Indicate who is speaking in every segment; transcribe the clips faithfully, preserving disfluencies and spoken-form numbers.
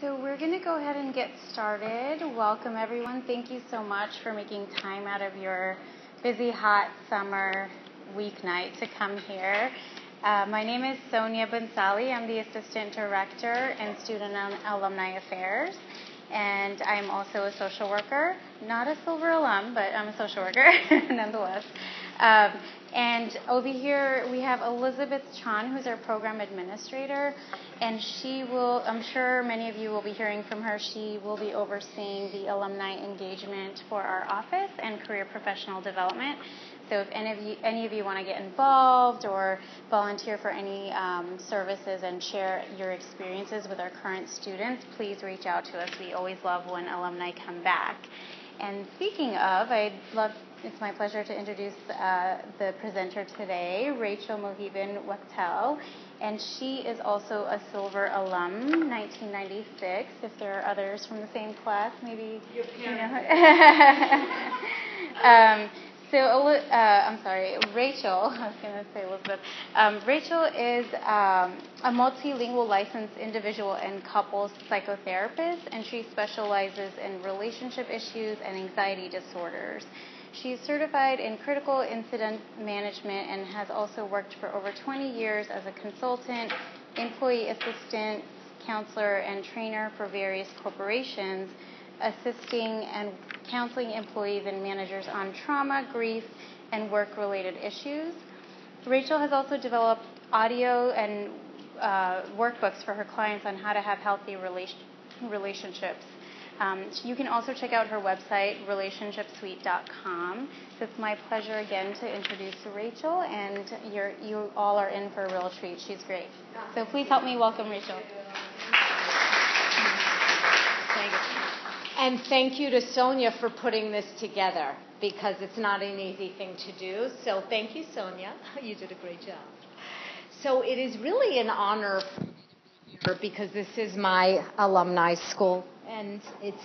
Speaker 1: So we're going to go ahead and get started. Welcome, everyone. Thank you so much for making time out of your busy, hot summer weeknight to come here. Uh, my name is Sonia Bonsali. I'm the Assistant Director in Student and Alumni Affairs, and I'm also a social worker. Not a Silver alum, but I'm a social worker nonetheless. Um, and over here we have Elizabeth Chan, who's our program administrator, and she will, I'm sure many of you will be hearing from her, she will be overseeing the alumni engagement for our office and career professional development. So if any of you, any of you want to get involved or volunteer for any um, services and share your experiences with our current students, please reach out to us. We always love when alumni come back. And speaking of, I'd love, it's my pleasure to introduce uh, the presenter today, Rachel Mohibin-Wachtel, and she is also a Silver alum, nineteen ninety-six. If there are others from the same class, maybe
Speaker 2: Your
Speaker 1: you know. um, So, uh, I'm sorry, Rachel, I was going to say Elizabeth. Um, Rachel is um, a multilingual licensed individual and couples psychotherapist, and she specializes in relationship issues and anxiety disorders. She's certified in critical incident management and has also worked for over twenty years as a consultant, employee assistant, counselor, and trainer for various corporations, assisting and counseling employees and managers on trauma, grief, and work-related issues. Rachel has also developed audio and uh, workbooks for her clients on how to have healthy relation- relationships. Um, you can also check out her website, relationship suite dot com. So it's my pleasure again to introduce Rachel, and you're, you all are in for a real treat. She's great. So please help me welcome Rachel.
Speaker 2: Thank you. And thank you to Sonia for putting this together, because it's not an easy thing to do. So thank you, Sonia. You did a great job. So it is really an honor for me to be here because this is my alumni school. And it's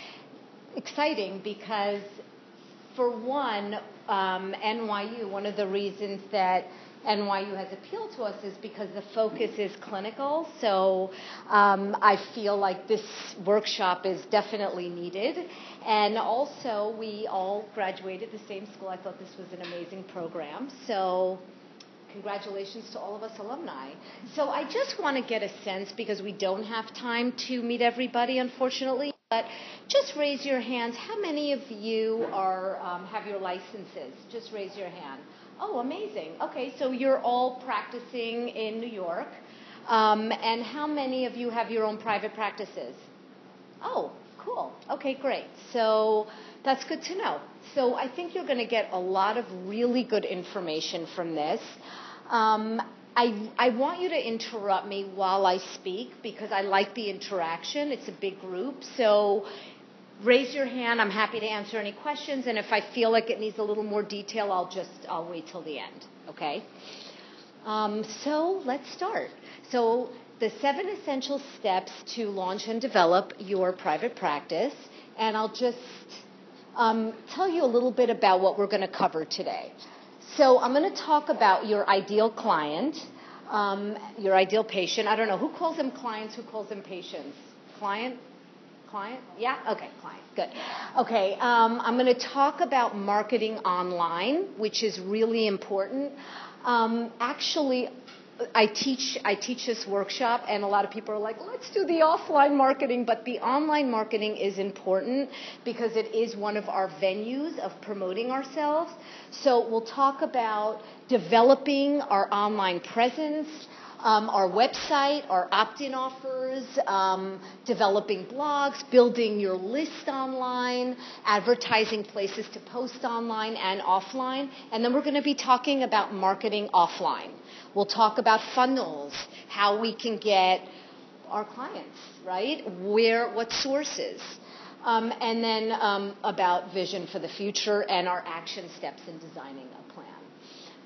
Speaker 2: exciting because, for one, um, N Y U, one of the reasons that N Y U has appealed to us is because the focus is clinical. So um, I feel like this workshop is definitely needed. And also, we all graduated the same school. I thought this was an amazing program. So congratulations to all of us alumni. So I just want to get a sense, because we don't have time to meet everybody, unfortunately, but just raise your hands. How many of you are um, have your licenses? Just raise your hand. Oh, amazing. Okay, so you're all practicing in New York. Um, and how many of you have your own private practices? Oh, cool. Okay, great. So that's good to know. So I think you're going to get a lot of really good information from this. Um, I, I want you to interrupt me while I speak, because I like the interaction. It's a big group. So raise your hand. I'm happy to answer any questions. And if I feel like it needs a little more detail, I'll just, I'll wait till the end. Okay? Um, so let's start. So the seven essential steps to launch and develop your private practice. And I'll just um, tell you a little bit about what we're going to cover today. So I'm going to talk about your ideal client, um, your ideal patient. I don't know. Who calls them clients? Who calls them patients? Client? Client? Yeah? Okay, client. Good. Okay, um, I'm going to talk about marketing online, which is really important. Um, actually, I teach I teach this workshop, and a lot of people are like, let's do the offline marketing, but the online marketing is important because it is one of our venues of promoting ourselves. So we'll talk about developing our online presence, Um, our website, our opt-in offers, um, developing blogs, building your list online, advertising places to post online and offline. And then we're going to be talking about marketing offline. We'll talk about funnels, how we can get our clients, right? Where, what sources. Um, and then um, about vision for the future and our action steps in designing a plan.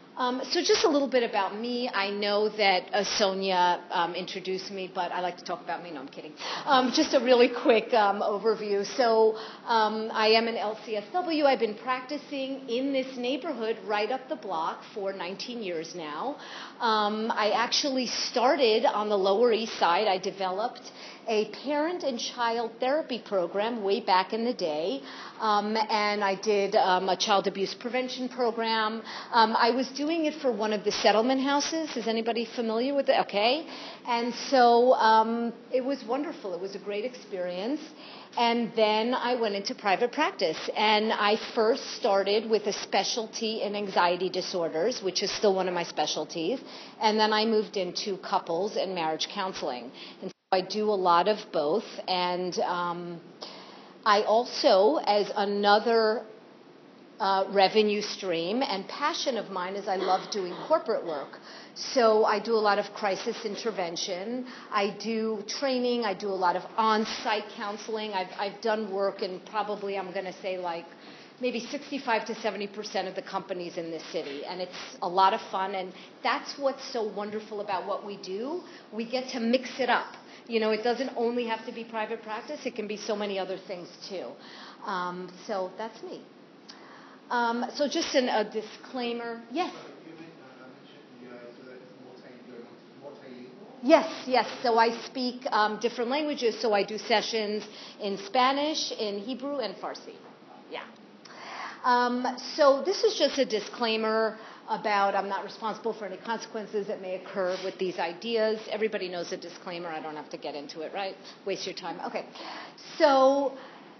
Speaker 2: Um, so just a little bit about me. I know that uh, Sonia um, introduced me, but I like to talk about me. No, I'm kidding. Um, just a really quick um, overview. So um, I am an L C S W. I've been practicing in this neighborhood right up the block for nineteen years now. Um, I actually started on the Lower East Side. I developed a parent and child therapy program way back in the day, um, and I did um, a child abuse prevention program. Um, I was doing it for one of the settlement houses. Is anybody familiar with it? Okay. And so um, it was wonderful. It was a great experience. And then I went into private practice, and I first started with a specialty in anxiety disorders, which is still one of my specialties, and then I moved into couples and marriage counseling. And I do a lot of both, and um, I also, as another uh, revenue stream and passion of mine, is I love doing corporate work. So I do a lot of crisis intervention. I do training. I do a lot of on-site counseling. I've, I've done work in probably, I'm going to say, like maybe sixty-five to seventy percent of the companies in this city. And it's a lot of fun. And that's what's so wonderful about what we do. We get to mix it up. You know, it doesn't only have to be private practice. It can be so many other things, too. Um, so that's me. Um, so just an, a disclaimer. Yes? Yes, yes. So I speak um, different languages. So I do sessions in Spanish, in Hebrew, and Farsi. Yeah. Um, so this is just a disclaimer about I'm not responsible for any consequences that may occur with these ideas. Everybody knows a disclaimer. I don't have to get into it, right? Waste your time. Okay. So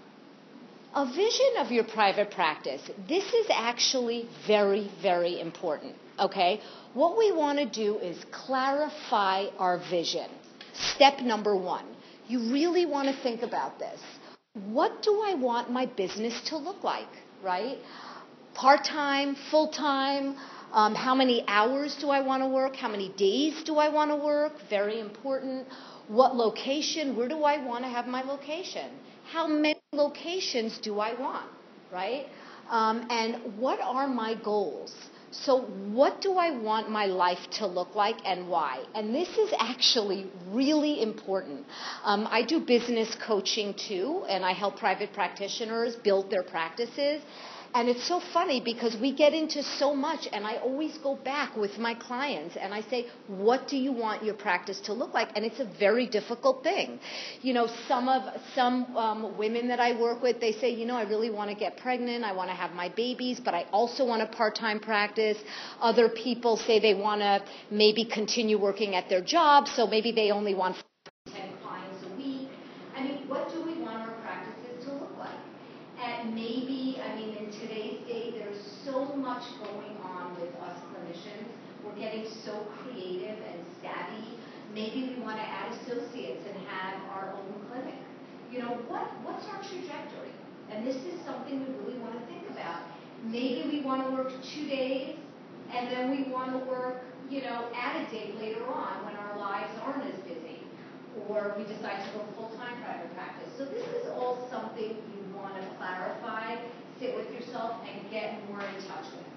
Speaker 2: a vision of your private practice. This is actually very, very important, okay? What we want to do is clarify our vision. Step number one. You really want to think about this. What do I want my business to look like, right? Part-time, full-time, um, how many hours do I want to work? How many days do I want to work? Very important. What location? Where do I want to have my location? How many locations do I want, right? Um, and what are my goals? So what do I want my life to look like and why? And this is actually really important. Um, I do business coaching too, and I help private practitioners build their practices. And it's so funny because we get into so much, and I always go back with my clients and I say, what do you want your practice to look like? And it's a very difficult thing. You know, some of some um, women that I work with, they say, you know, I really want to get pregnant. I want to have my babies, but I also want a part-time practice. Other people say they want to maybe continue working at their job, so maybe they only want ten clients a week. I mean, what do we want our practices to look like? And maybe, I mean, in today's day, there's so much going on with us clinicians. We're getting so creative and savvy. Maybe we want to add associates and have our own clinic. You know, what what's our trajectory? And this is something we really want to think about. Maybe we want to work two days, and then we want to work, you know, at a day later on when our lives aren't as busy. Or we decide to go full-time private practice. So this is all something you want to clarify, sit with yourself, and get more in touch with.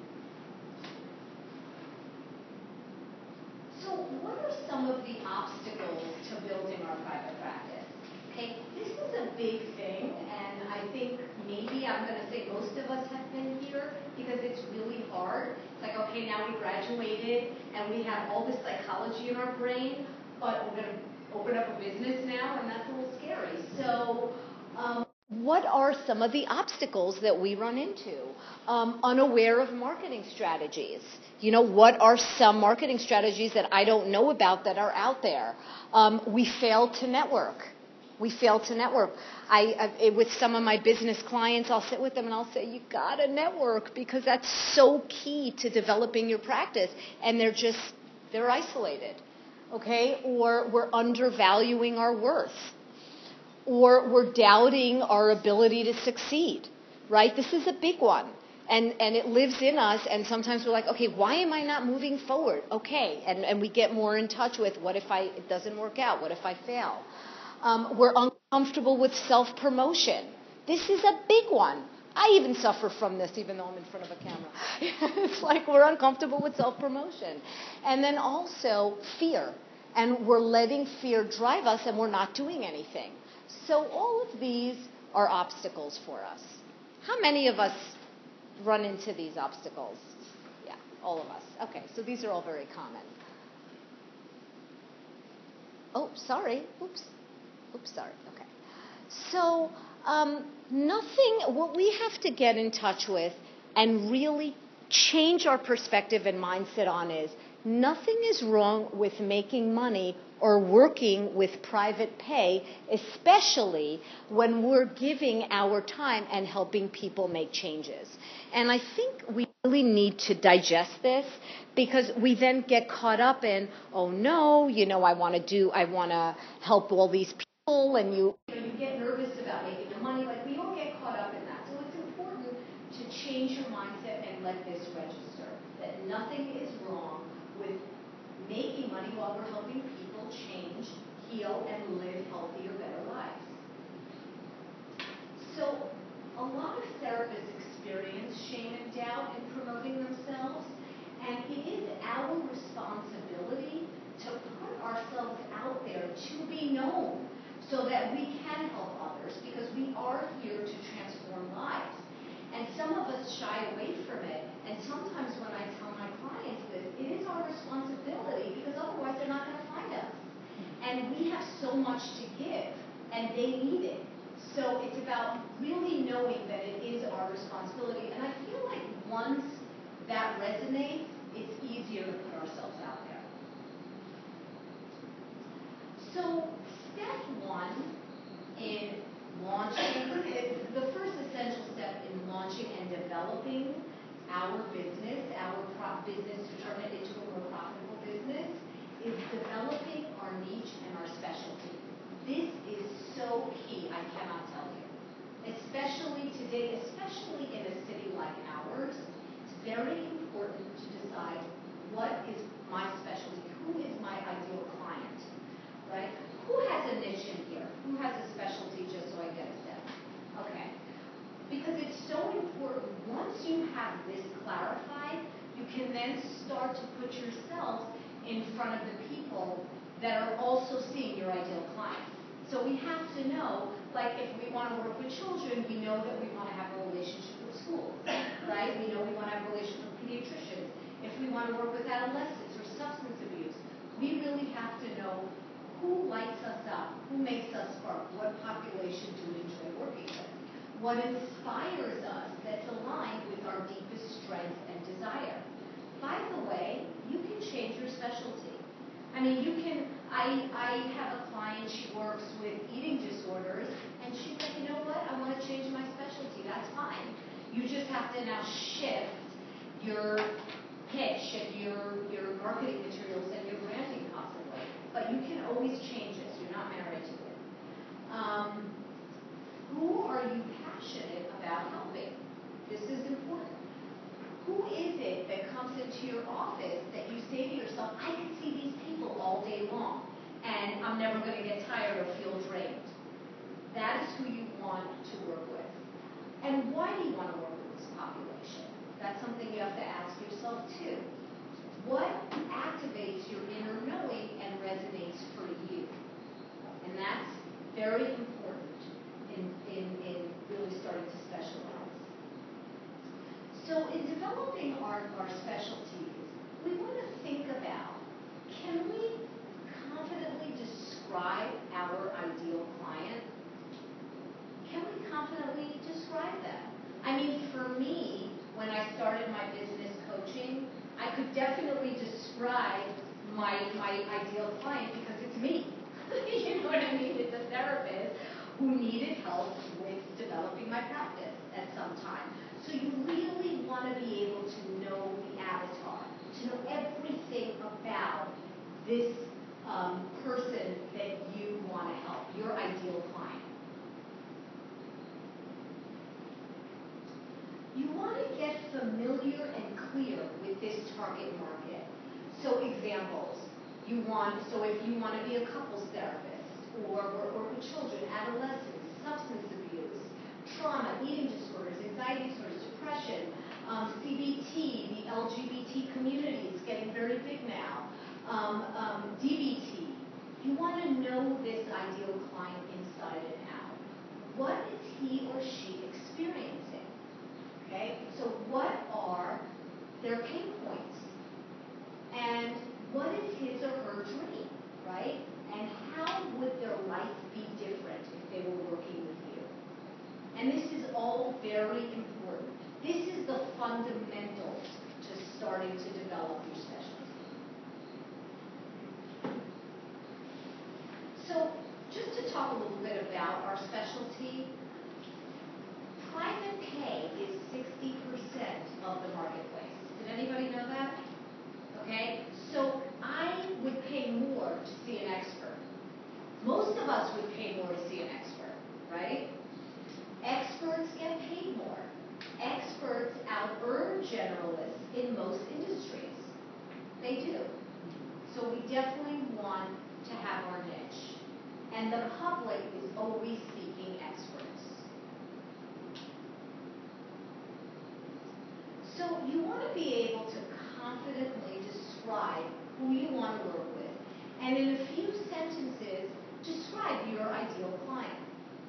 Speaker 2: So what are some of the obstacles to building our private practice? Okay, this is a big thing, and I think maybe I'm going to say most of us have been here because it's really hard. It's like, okay, now we graduated, and we have all this psychology in our brain, but we're going to open up a business now, and that's a little scary. So um, what are some of the obstacles that we run into? Um, unaware of marketing strategies. You know, what are some marketing strategies that I don't know about that are out there? Um, we fail to network. We fail to network. I, I, with some of my business clients, I'll sit with them and I'll say, you got to network because that's so key to developing your practice. And they're just, they're isolated. Okay, or we're undervaluing our worth, or we're doubting our ability to succeed, right? This is a big one, and and it lives in us, and sometimes we're like, okay, why am I not moving forward? Okay, and, and we get more in touch with what if I, it doesn't work out? What if I fail? Um, we're uncomfortable with self-promotion. This is a big one. I even suffer from this, even though I'm in front of a camera. It's like we're uncomfortable with self-promotion. And then also fear. And we're letting fear drive us, and we're not doing anything. So all of these are obstacles for us. How many of us run into these obstacles? Yeah, all of us. Okay, so these are all very common. Oh, sorry. Oops. Oops, sorry. Okay. So um, nothing, what we have to get in touch with and really change our perspective and mindset on is nothing is wrong with making money or working with private pay, especially when we're giving our time and helping people make changes. And I think we really need to digest this because we then get caught up in, oh no, you know, I want to do, I want to help all these people, and you, you know, you get nervous about making the money. Like we all get caught up in that. So it's important to change your mindset and let this register, that nothing is wrong with making money while we're helping people change, heal, and live healthier, better lives. So a lot of therapists experience shame and doubt in promoting themselves, and it is our responsibility to put ourselves out there to be known so that we can help others, because we are here to transform lives. And some of us shy away from it, and sometimes when I tell my clients this, it is our responsibility, because otherwise they're not going to find us. And we have so much to give, and they need it. So it's about really knowing that it is our responsibility. And I feel like once that resonates, it's easier to put ourselves out there. So step one in launching, the first essential step in launching and developing our business, our pro- business to turn it into a more profitable business, is developing our niche and our specialty. This is so key, I cannot tell you. Especially today, especially in a city like ours, it's very important to decide what is my specialty, who is my ideal client, right? Who has a niche in here? Who has a specialty, just so I get a sense? Okay. Because it's so important, once you have this clarified, you can then start to put yourself in front of the people that are also seeing your ideal client. So we have to know, like if we want to work with children, we know that we want to have a relationship with schools, right? We know we want to have a relationship with pediatricians. If we want to work with adolescents or substance abuse, we really have to know who lights us up, who makes us spark, what population do we enjoy working with, what inspires us that's aligned with our deepest strength and desire. By the way, you can change your specialty. I mean, you can, I, I have a client, she works with eating disorders, and she's like, you know what, I want to change my specialty, that's fine. You just have to now shift your pitch and your, your marketing materials and your branding possibly. But you can always change this, you're not married to it. Um, who are you passionate about helping? This is important. Who is it that comes into your office that you say to yourself, I can see these people all day long, and I'm never going to get tired or feel drained? That is who you want to work with. And why do you want to work with this population? That's something you have to ask yourself too. What activates your inner knowing and resonates for you? And that's very important in, in, in really starting to specialize. So in developing our, our specialties, we want to think about, can we confidently describe our ideal client? Can we confidently describe them? I mean, for me, when I started my business coaching, I could definitely describe my, my ideal client because it's me. You know what I mean? It's a therapist who needed help with developing my practice at some time. So you really want to be able to know the avatar, to know everything about this um, person that you want to help, your ideal client. You want to get familiar and clear with this target market. So examples, you want, so if you want to be a couples therapist, or work with children, adolescents, substance abuse, trauma, eating disorders, anxiety now. Um, um, D B T. You want to know this ideal client inside and out. What is he or she experiencing? Okay, so what are their pain points? And what is his or her dream, right? And how would their life be different if they were working with you? And this is all very important. This is the fundamentals to starting to develop your specialty. So just to talk a little bit about our specialty, private pay is sixty percent of the marketplace. Did anybody know that? Okay, so I would pay more to see an expert. Most of us would pay more to see an expert, right? Experts get paid more. Experts out-earn generalists in most industries. They do. So we definitely want to have our niche. And the public is always seeking experts. So you want to be able to confidently describe who you want to work with, and in a few sentences, describe your ideal client.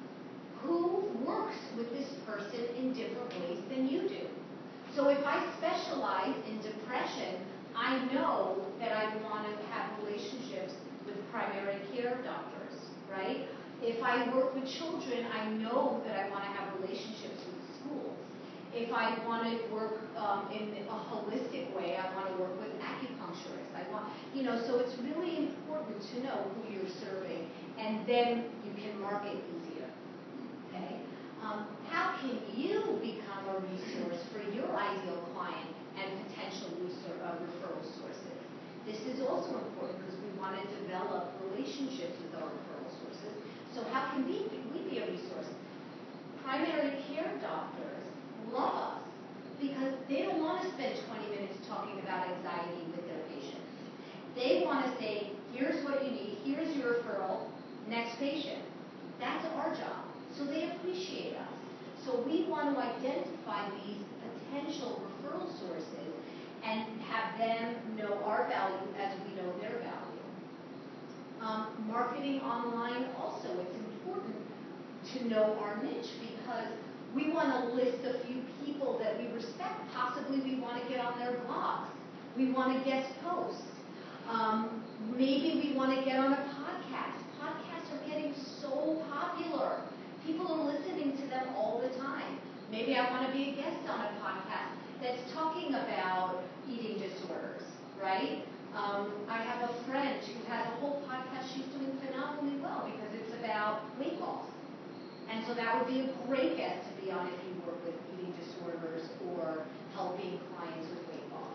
Speaker 2: Who works with this person in different ways than you do? So if I specialize in depression, I know that I want to have relationships with primary care doctors, right? If I work with children, I know that I want to have relationships with schools. If I want to work um, in a holistic way, I want to work with acupuncturists. I want, you know, so it's really important to know who you're serving, and then you can market easier. Okay? Um, how can you become a resource for your ideal client and potential resor- uh, referral sources? This is also important because we want to develop relationships with our referral sources. So how can we be, we be a resource? Primary care doctors love us because they don't want to spend twenty minutes talking about anxiety with their patients. They want to say, here's what you need, here's your referral, next patient. That's our job. So they appreciate us. So we want to identify these potential referral sources and have them know our value as we know their value. Um, marketing online also, it's important to know our niche because we want to list a few people that we respect. Possibly we want to get on their blogs. We want to guest post. Um, maybe we want to get on a podcast. Podcasts are getting so popular. People are listening to them all the time. Maybe I want to be a guest on a podcast that's talking about eating disorders, right? Um, I have a friend who has a whole podcast. She's doing phenomenally well because it's about weight loss. And so that would be a great guest to be on if you work with eating disorders or helping clients with weight loss.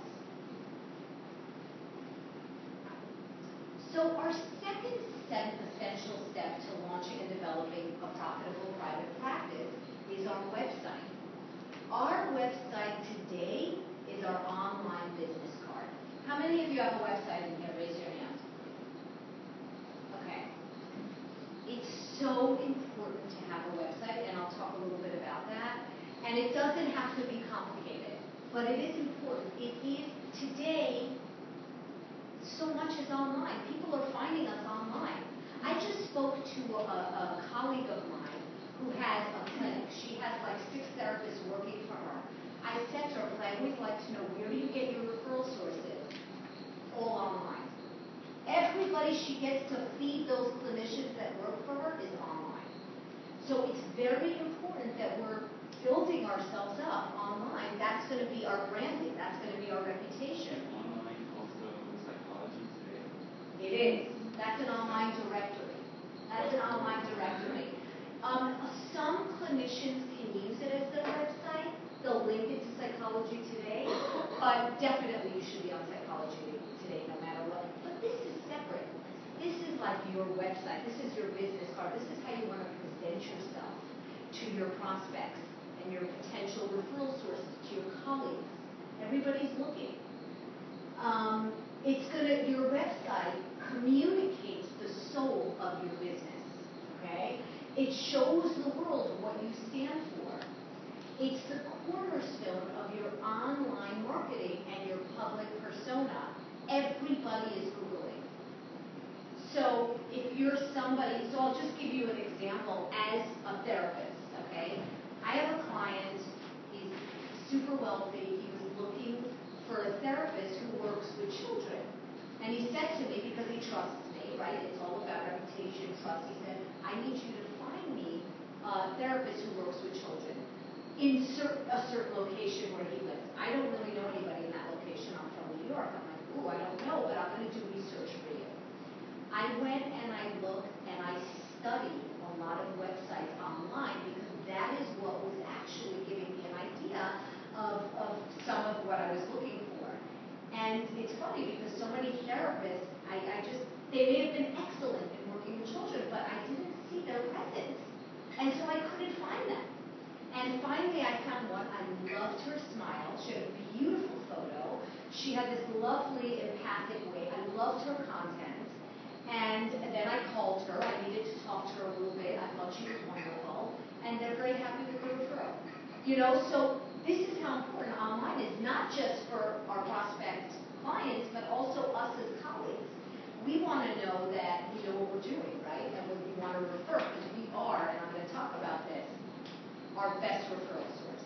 Speaker 2: So our second essential step to launching and developing a profitable private practice is our website. Our website today is our online business card. How many of you have a website in here? Raise your hand. Okay. It's so important to have a website, and I'll talk a little bit about that. And it doesn't have to be complicated, but it is important. It is today, so much is online. People are finding us online. I just spoke to a, a colleague of mine who has a clinic. She has like six therapists working for her. I said to her, because I always like to know, where do you get your referral sources? All online. Everybody she gets to feed those clinicians that work for her is online. So it's very important that we're building ourselves up online. That's going to be our branding. That's going to be our reputation.
Speaker 3: Online also Psychology Today.
Speaker 2: It is. That's an online directory. That's an online directory. Um, some clinicians can use it as their website. They'll link it to Psychology Today, but definitely you should be on Psychology Today no matter what. But this is separate. This is like your website. This is your business card. This is how you want to present yourself to your prospects and your potential referral sources, to your colleagues. Everybody's looking. Um, it's gonna, your website communicates the soul of your business, okay? It shows the world what you stand for. It's the cornerstone of your online marketing and your public persona. everybody is Googling. So if you're somebody, so I'll just give you an example as a therapist, okay? I have a client, he's super wealthy, he was looking for a therapist who works with children. And he said to me, because he trusts me, right, it's all about reputation, trust, he said, I need you to find me a therapist who works with children in cer- a certain location where he lives. I don't really know anybody in that location, I'm from New York. I'm like, ooh, I don't know, but I'm going to do research for you. I went and I looked and I studied a lot of websites online because that is what was actually giving me an idea of, of some of what I was looking for. And it's funny because so many therapists, I, I just, they may have been excellent in working with children, but I didn't see their presence. And so I couldn't find them. And finally I found one. I loved her smile. She had a beautiful photo. She had this lovely empathic way. I loved her content. And then I called her. I needed to talk to her a little bit. I thought she was wonderful. And they're very happy with the referral. You know, so this is how important online is, not just for our prospect clients, but also us as colleagues. We want to know that we know what we're doing, right? And we want to refer, because we are, and I'm going to talk about this, our best referral source.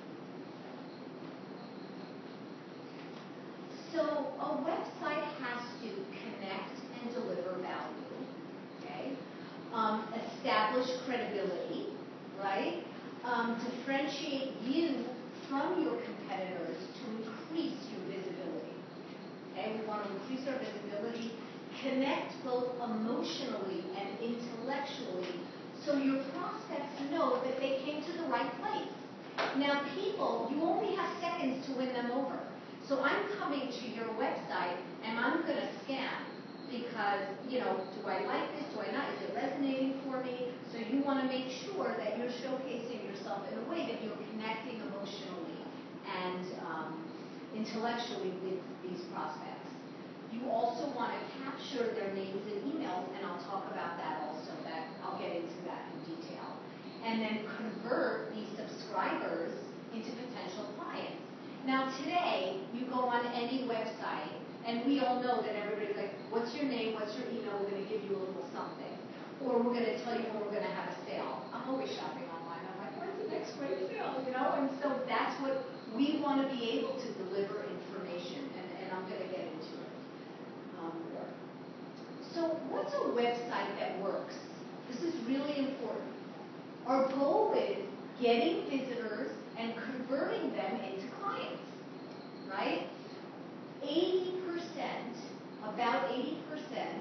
Speaker 2: So a website has to connect and deliver value, okay? Um, establish credibility, right? Um, differentiate you from your competitors to increase your visibility. Okay, we want to increase our visibility, connect both emotionally and intellectually, so your prospects know that they came to the right place. Now, people, you only have seconds to win them over. So I'm coming to your website and I'm going to scan because, you know, do I like this? Do I not? Is it resonating for me? So you want to make sure that you're showcasing yourself in a way that you're connecting emotionally and um, intellectually with these prospects. You also want to capture their names and emails, and I'll talk about that also. That I'll get into that in detail. And then convert these subscribers into potential clients. Now today, you go on any website, and we all know that everybody's like, what's your name, what's your email, we're going to give you a little something. Or we're going to tell you when we're going to have a sale. I'm always shopping online. I'm like, when's the next great sale, you know? And so that's what we want to be able to deliver information, and, and I'm going to get into it um, more. So what's a website that works? This is really important. Our goal is getting visitors and converting them into clients, right? eighty percent, about eighty percent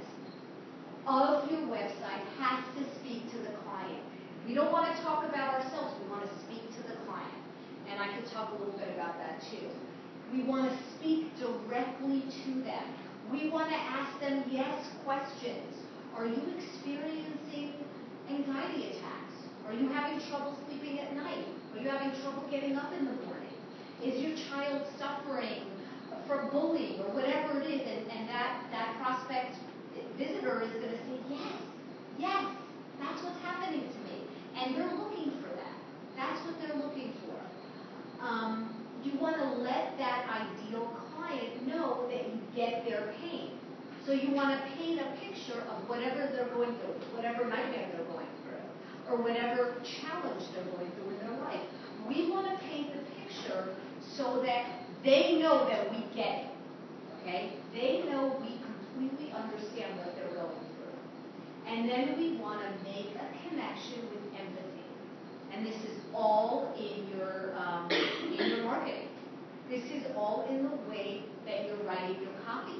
Speaker 2: of your website has to speak to the client. We don't want to talk about ourselves, we want to speak to the client. And I could talk a little bit about that too. We want to speak directly to them. We want to ask them yes questions. Are you experiencing anxiety attacks? Are you having trouble sleeping at night? Are you having trouble getting up in the morning? Is your child suffering from bullying or whatever it is? And, and that, that prospect visitor is going to say, yes, yes, that's what's happening to me. And they're looking for that. That's what they're looking for. Um, you want to let that ideal client know that you get their pain. So you want to paint a picture of whatever they're going through, whatever nightmare they're going through, or whatever challenge they're going through in their life. We want to paint the picture so that they know that we get it. Okay? They know we completely understand what they're going through. And then we want to make a connection with empathy. And this is all in your um, in your marketing. This is all in the way that you're writing your copy.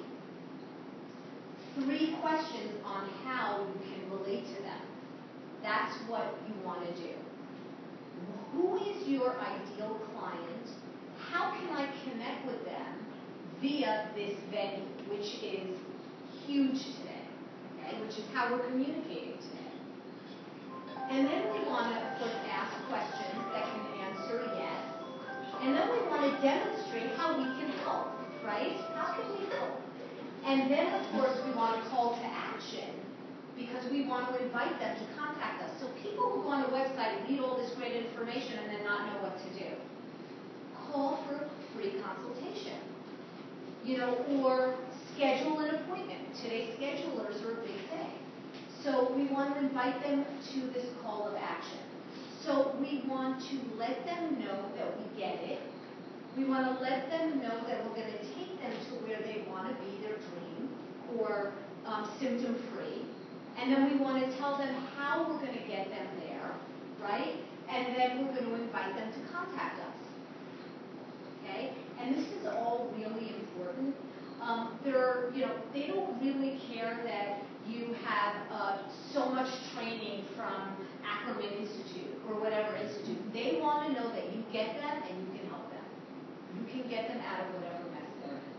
Speaker 2: Three questions on how you can relate to them. That's what you want to do. Who is your ideal client? How can I connect with them via this venue, which is huge today, okay? Which is how we're communicating today. And then we want to, of course, ask questions that can answer yes. And then we want to demonstrate how we can help, right? How can we help? And then, of course, we want a call to action because we want to invite them to contact us. So people who go on a website, read all this great information, and then not know what to do. Call for a free consultation. You know, or schedule an appointment. Today, schedulers are a big thing. So we want to invite them to this call of action. So we want to let them know that we get it. We want to let them know that we're going to take them to where they want to be, their dream, or um, symptom-free. And then we want to tell them how we're going to get them there, right? And then we're going to invite them to contact us. Okay? And this is all really important. Um, they're, you know, they don't really care that you have uh, so much training from Ackerman Institute or whatever institute. They want to know that you get them and you can help them. You can get them out of whatever mess they're in.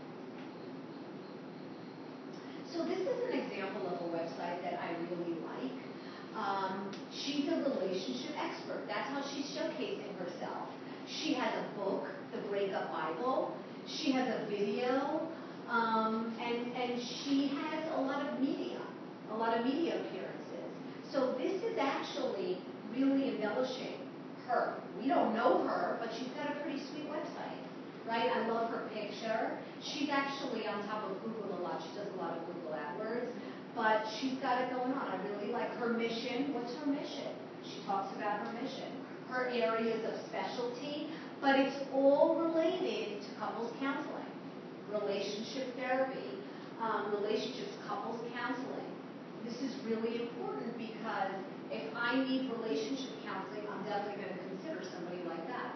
Speaker 2: So this is an example of a website that I really like. Um, she's a relationship expert. That's how she's showcasing herself. She has a book, The Breakup Bible. She has a video, um, and, and she has a lot of media, a lot of media appearances. So this is actually really embellishing her. We don't know her, but she's got a pretty sweet website, right? I love her picture. She's actually on top of Google a lot. She does a lot of Google AdWords, but she's got it going on. I really like her mission. What's her mission? She talks about her mission, her areas of specialty, but it's all related to couples counseling, relationship therapy, um, relationships, couples counseling. This is really important because if I need relationship counseling, I'm definitely going to consider somebody like that.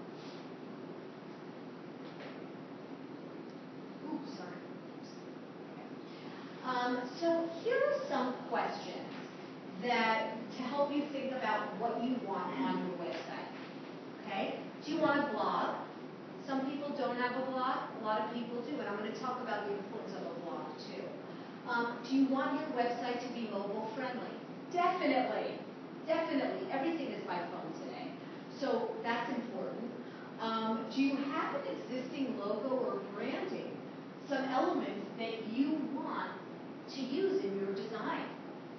Speaker 2: Ooh, sorry. Um, so here are some questions that to help you think about what you want on your website. Okay? Do you want a blog? Some people don't have a blog. A lot of people do, and I'm going to talk about the importance of a blog too. Um, do you want your website to be mobile friendly? Definitely. Definitely. Everything is by phone today. So that's important. Um, do you have an existing logo or branding? Some elements that you want to use in your design.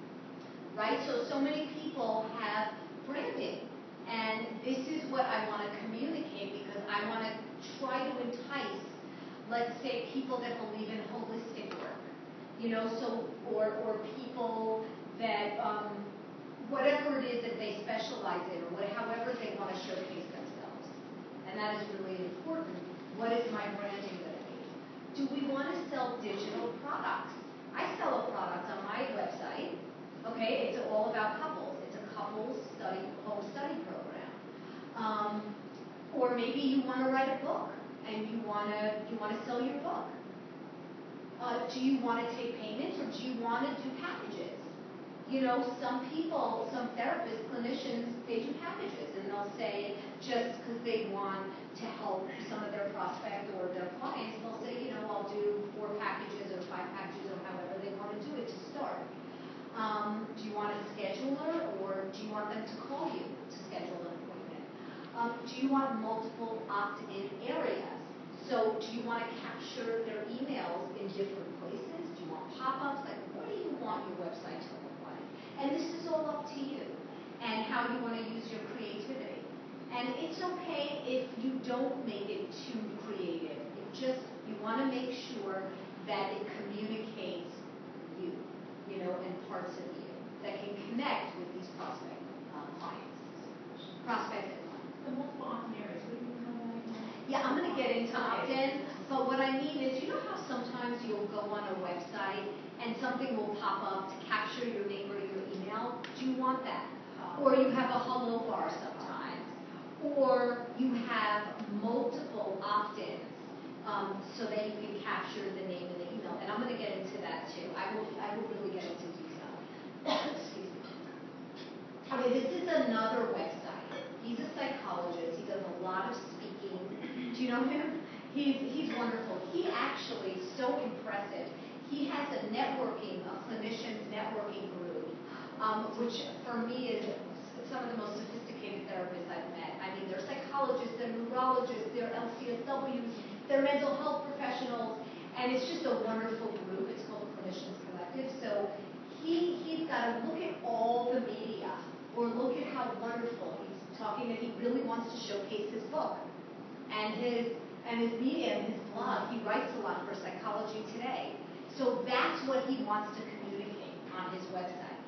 Speaker 2: Right? So, so many people have branding. And this is what I want to communicate because I want to try to entice, let's say, people that believe in holistic work. You know, so, or, or people that, um, whatever it is that they specialize in, or what, however they want to showcase themselves. And that is really important. What is my branding going to be? Do we want to sell digital products? I sell a product on my website. Okay, it's all about couples. It's a couples study, home study program. Um, or maybe you want to write a book and you want to you want to sell your book. Uh, do you want to take payments or do you want to do packages? You know, some people, some therapists, clinicians, they do packages and they'll say just because they want to help some of their prospects or their clients, they'll say, you know, I'll do four packages or five packages or however they want to do it to start. Um, do you want a scheduler or do you want them to call you to schedule an appointment? Um, do you want multiple opt-in areas? So do you want to capture their emails in different places? Do you want pop-ups? Like, what do you want your website to look like? And this is all up to you and how you want to use your creativity. And it's okay if you don't make it too creative. It just, you want to make sure that it communicates you, you know, and parts of you that can connect with these prospect uh, clients. Prospects and clients.
Speaker 4: The multiple opt-in areas, what do you mean by that?
Speaker 2: Yeah, I'm going to get into opt-in, but what I mean is, you know how sometimes you'll go on a website and something will pop up to capture your name or your email? Do you want that? Or you have a hello bar sometimes. Or you have multiple opt-ins um, so that you can capture the name and the email. And I'm going to get into that too. I will, I will really get into detail. Excuse me. Okay, this is another website. He's a psychologist. He does a lot of speaking. Do you know him? He's, he's wonderful. He actually is so impressive. He has a networking, a clinicians networking group, um, which for me is some of the most sophisticated therapists I've met. I mean, they're psychologists, they're neurologists, they're L C S Ws, they're mental health professionals, and it's just a wonderful group. It's called the Clinicians Collective. So he, he's got to look at all the media, or look at how wonderful he's talking, and he really wants to showcase his book and his and his media and his blog. He writes a lot for Psychology Today. So that's what he wants to communicate on his website.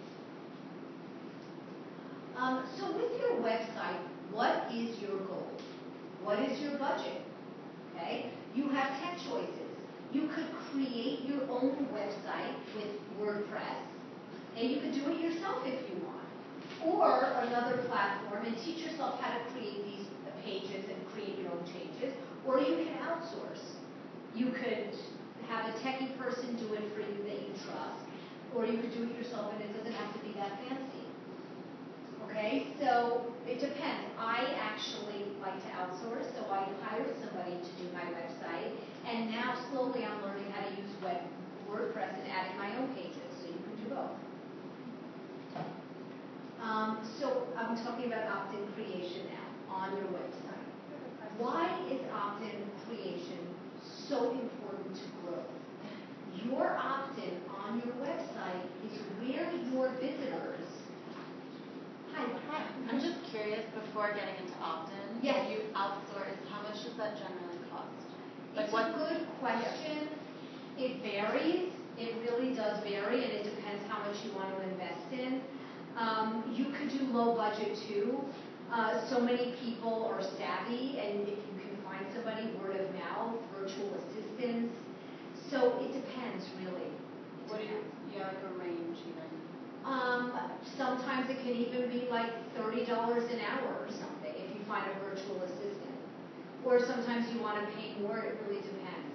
Speaker 2: Um, so with your website, what is your goal? What is your budget? Okay? You have ten choices. You could create your own website with WordPress, and you could do it yourself if you want. Or another platform and teach yourself how to create these pages and create your own changes. Or you can outsource. You could have a techie person do it for you that you trust. Or you could do it yourself and it doesn't have to be that fancy. Okay, so it depends. I actually like to outsource, so I hired somebody to do my website. And now slowly I'm learning how to use web, WordPress and adding my own pages, so you can do both. Um, so I'm talking about opt-in creation now on your website. Why is opt-in creation so important to growth? Your opt-in on your website is where your visitors. Hi, hi.
Speaker 5: I'm just curious, before getting into opt-in,
Speaker 2: yes.
Speaker 5: if you outsource, how much does that generally cost? Like
Speaker 2: it's
Speaker 5: what?
Speaker 2: a good question. Yeah. It varies. It really does vary, and it depends how much you want to invest in. Um, you could do low budget too. Uh, so many people are savvy, and if you can find somebody, word of mouth, virtual assistants. So it depends, really. It
Speaker 5: what
Speaker 2: depends.
Speaker 5: do you, yeah, like a range even?
Speaker 2: Um, sometimes it can even be like thirty dollars an hour or something if you find a virtual assistant. Or sometimes you want to pay more, it really depends.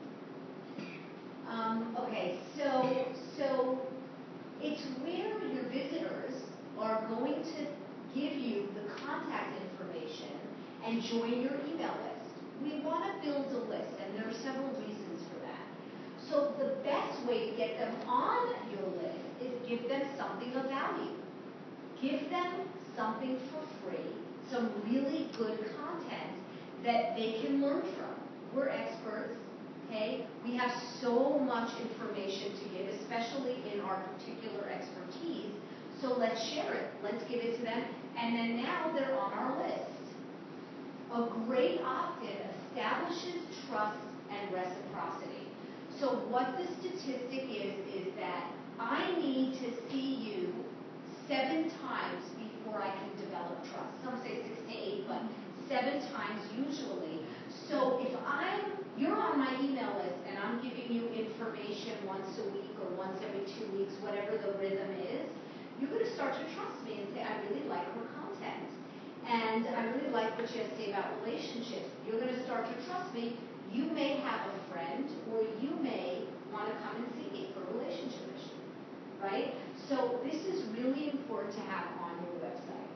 Speaker 2: Um, okay, so, so it's where your visitors are going to give you the contact information and join your email list. We want to build a list, and there are several reasons for that. So the best way to get them on your list is give them something of value. Give them something for free, some really good content that they can learn from. We're experts, okay? We have so much information to give, especially in our particular expertise. So let's share it. Let's give it to them. And then now they're on our list. A great opt-in establishes trust and reciprocity. So what the statistic is, is that I need to see you seven times before I can develop trust. Some say six to eight, but seven times usually. So if I'm, you're on my email list and I'm giving you information once a week or once every two weeks, whatever the rhythm is, you're going to start to trust me and say, I really like her content. And I really like what she has to say about relationships. You're going to start to trust me. You may have a friend, or you may want to come and see me for a relationship issue, right? So this is really important to have on your website.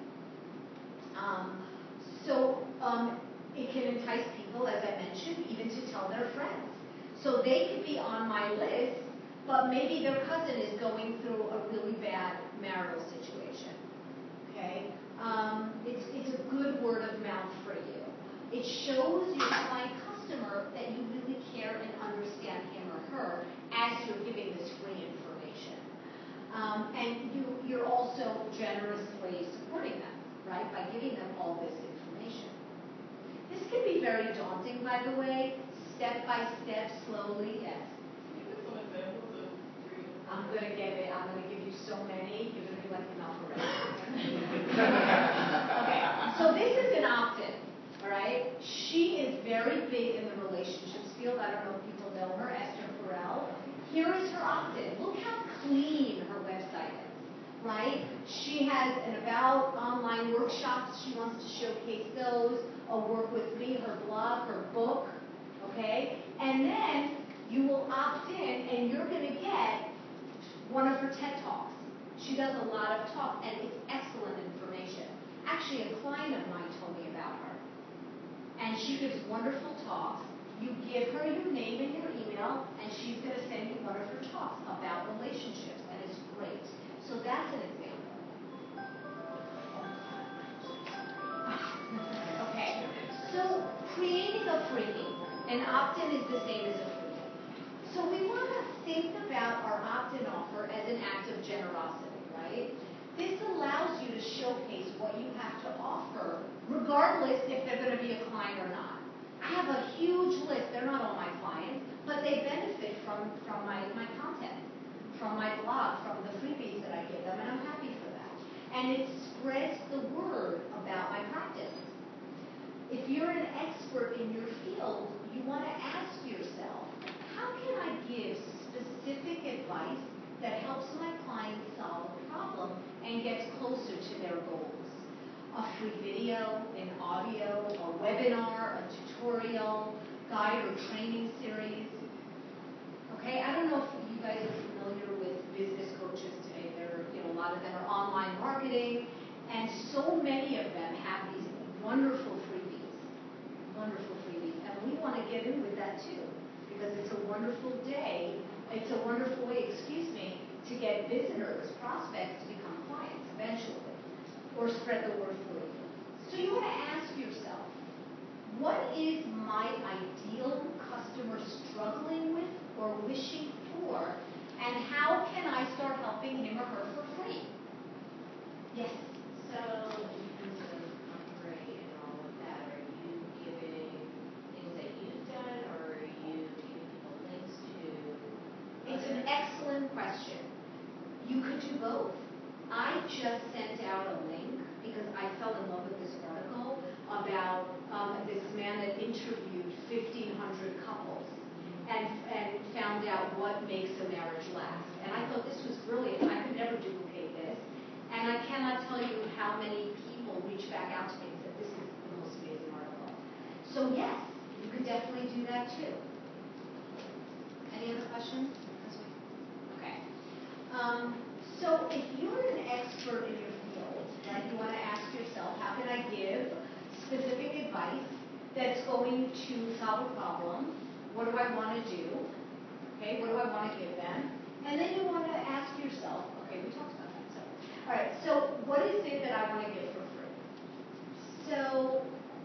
Speaker 2: Um, so um, it can entice people, as I mentioned, even to tell their friends. So they could be on my list, but maybe their cousin is going through a really bad marital situation. Okay, um, it's it's a good word of mouth for you. It shows your client customer that you really care and understand him or her as you're giving this free information. Um, and you, you're also generously supporting them, right, by giving them all this information. This can be very daunting, by the way, step by step, slowly, yes.
Speaker 3: Can you give some examples of free?
Speaker 2: I'm going to give it, I'm going to give you so many, you're going to be like enough already. Okay, so this is an opt-in, all right? She is very big in the relationships field. I don't know if people know her, Esther Perel. Here is her opt-in. Look how clean her website is, right? She has an about online workshops. She wants to showcase those, a work with me, her blog, her book, okay? And then you will opt in, and you're going to get one of her TED Talks. She does a lot of talk, and it's excellent information. Actually, a client of mine told me about her. And she gives wonderful talks. You give her your name and your email, and she's going to send you one of her talks about relationships, and it's great. So that's an example. Okay, so creating a freebie. An opt-in is the same as a freebie. So we want to think about our opt-in offer as an act of generosity, right? This allows you to showcase what you have to offer, regardless if they're going to be a client or not. I have a huge list. They're not all my clients, but they they benefit from, from my, my content, from my blog, from the freebies that I give them, and I'm happy for that. And it spreads the word about my practice. If you're an expert in your field, you want to ask yourself, how can I give specific advice that helps my clients solve a problem and gets closer to their goals? A free video, an audio, a webinar, a tutorial, guide or training series. Okay, I don't know if you guys are familiar with business coaches today. There, you know, a lot of them are online marketing, and so many of them have these wonderful freebies, wonderful freebies, and we want to get in with that too, because it's a wonderful day. It's a wonderful way, excuse me, to get visitors, prospects to become clients eventually, or spread the word for you. So you want to ask yourself, what is my ideal customer struggling with or wishing for, and how can I start helping him or her for free? Yes?
Speaker 5: So in terms of upgrade and all of that, are you giving things that you've done, or are you giving people links to?
Speaker 2: It's an excellent question. You could do both. I just sent out a link because I fell in love with this article about um, this man that interviewed fifteen hundred couples and, and found out what makes a marriage last. And I thought this was brilliant. I could never duplicate this. And I cannot tell you how many people reached back out to me and said, this is the most amazing article. So yes, you could definitely do that too. Any other questions? Okay. Um, so if you're an expert in your field, right, you want to ask yourself, how can I give specific advice that's going to solve a problem? What do I want to do? Okay, what do I want to give them? And then you want to ask yourself, okay, we talked about that. So, all right, so what is it that I want to give for free? So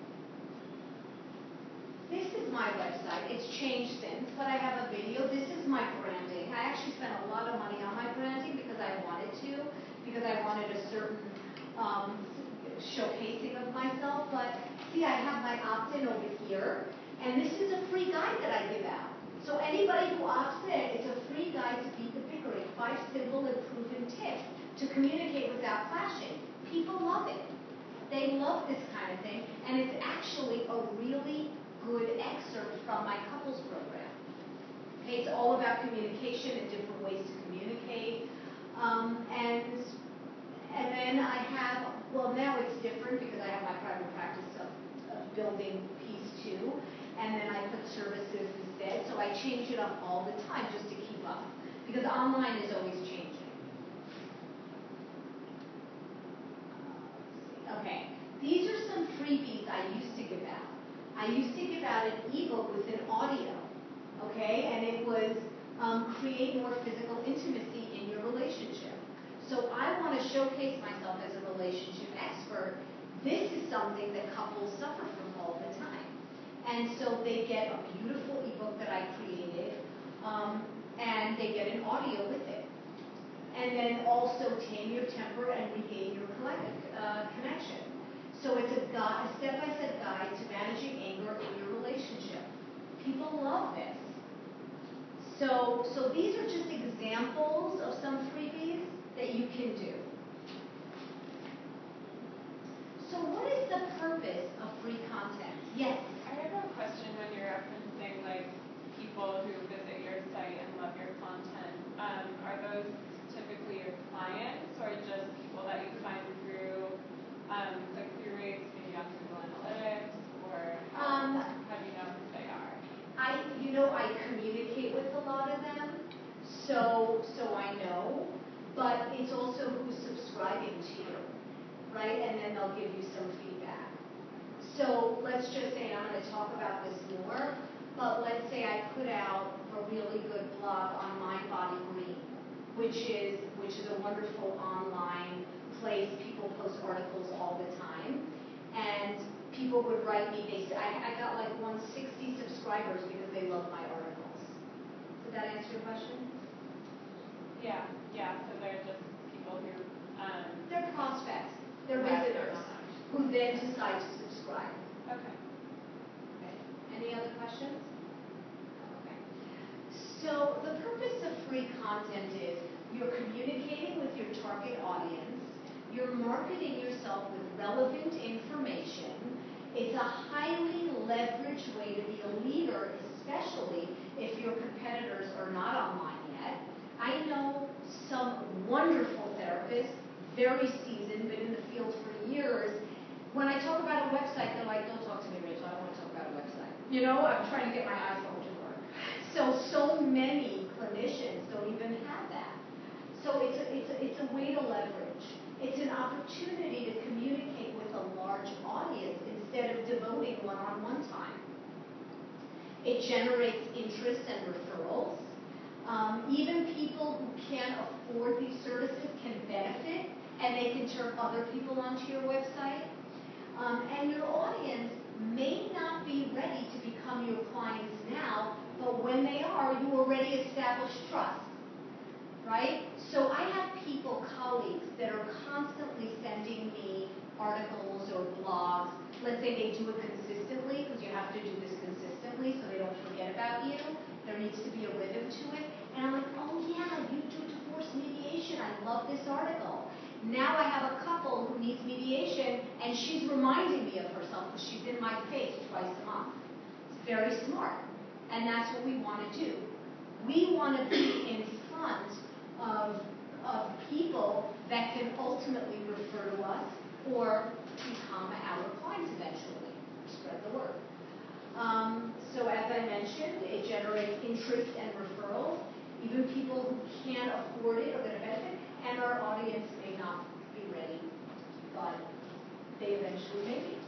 Speaker 2: this is my website. It's changed since, but I have a video. This is my branding. I actually spent a lot of money on my branding because I wanted to, because I wanted a certain um, showcasing of myself. But see, I have my opt-in over here, and this is a free guide that I give out. So anybody who opts in, it's a free guide to beat the bickering. Five simple and proven tips to communicate without clashing. People love it. They love this kind of thing, and it's actually a really good excerpt from my couples program. Okay, it's all about communication and different ways to communicate. Um, and and then I have, well, now it's different because I have my private practice of, of building piece two, and then I put services instead. So I change it up all the time just to keep up, because online is always changing. Okay, these are some freebies I used to give out. I used to give out an ebook with an audio, okay, and it was um, create more physical intimacy in your relationship. So I want to showcase myself as a relationship expert. This is something that couples suffer from all the time. And so they get a beautiful ebook that I created, um, and they get an audio with it. And then also tame your temper and regain your uh, connection. So it's a, guide, a step-by-step guide to managing anger in your relationship. People love this. So, so these are just examples of some freebies that you can do. So what is the purpose of free content? Yes?
Speaker 3: I have a question when you're referencing like people who visit your site and love your content. Um, are those typically your clients, or just people that you find through um, click-through rates, maybe on Google Analytics, or how,
Speaker 2: Um,
Speaker 3: how do you know who they are?
Speaker 2: I, you know, I communicate with a lot of them, so so I know, but it's also who's subscribing to you, right? And then they'll give you some feedback. So let's just say, and I'm going to talk about this more, but let's say I put out a really good blog on Mind Body Green, which is which is a wonderful online place. People post articles all the time, and people would write me. They I, I got like one hundred sixty subscribers because they love my articles. Did that answer your question?
Speaker 3: Yeah, yeah. So they're just people who um,
Speaker 2: They're prospects. They're
Speaker 3: Right,
Speaker 2: visitors
Speaker 3: they're
Speaker 2: who then decide to subscribe.
Speaker 3: okay.
Speaker 2: Okay. Any other questions? Okay.
Speaker 6: content is you're communicating with your target audience, you're marketing yourself with relevant information. It's a highly leveraged way to be a leader, especially if your competitors are not online yet. I know some wonderful therapists, very seasoned, been in the field for years. When I talk about a website, they're like, don't talk to me, Rachel, I don't want to talk about a website. You know, I'm trying to get my iPhone to work. So, so many clinicians don't even have that. So it's a, it's a, it's a way to leverage. It's an opportunity to communicate with a large audience instead of devoting one-on-one time. It generates interest and referrals. Um, even people who can't afford these services can benefit, and they can turn other people onto your website. Um, and your audience may not be ready to become your clients now, but when they are, you already established trust, right? So I have people, colleagues, that are constantly sending me articles or blogs. Let's say they do it consistently, because you have to do this consistently so they don't forget about you. There needs to be a rhythm to it. And I'm like, oh yeah, you do divorce mediation. I love this article. Now I have a couple who needs mediation, and she's reminding me of herself because she's in my face twice a month. It's very smart. And that's what we want to do. We want to be in front of, of people that can ultimately refer to us or become our clients eventually, spread the word. Um, so as I mentioned, it generates interest and referrals. Even people who can't afford it are going to benefit, and our audience may not be ready, but they eventually may be.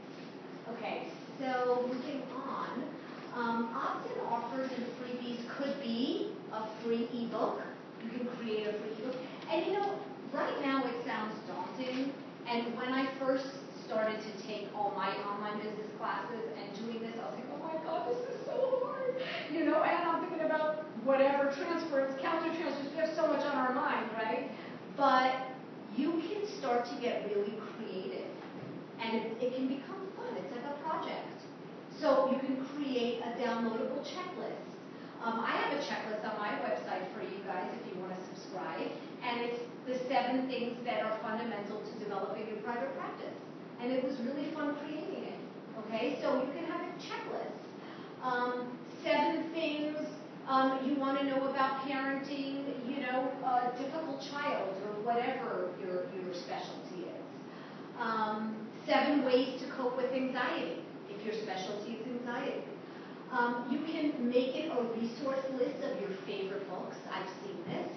Speaker 6: Okay, so moving on. Um, opt-in offers and freebies could be a free ebook. You can create a free ebook. And you know, right now it sounds daunting. And when I first started to take all my online business classes and doing this, I was like, oh my God, this is so hard. You know, and I'm thinking about whatever transfers, counter transfers, we have so much on our mind, right? But you can start to get really creative. And it, it can become fun. It's like a project. So you can create a downloadable checklist. Um, I have a checklist on my website for you guys if you want to subscribe. And it's the seven things that are fundamental to developing your private practice. And it was really fun creating it. Okay, so you can have a checklist. Um, seven things um, you want to know about parenting, you know, a difficult child or whatever your, your specialty is. Um, seven ways to cope with anxiety, if your specialty is anxiety. Um, you can make it a resource list of your favorite books. I've seen this.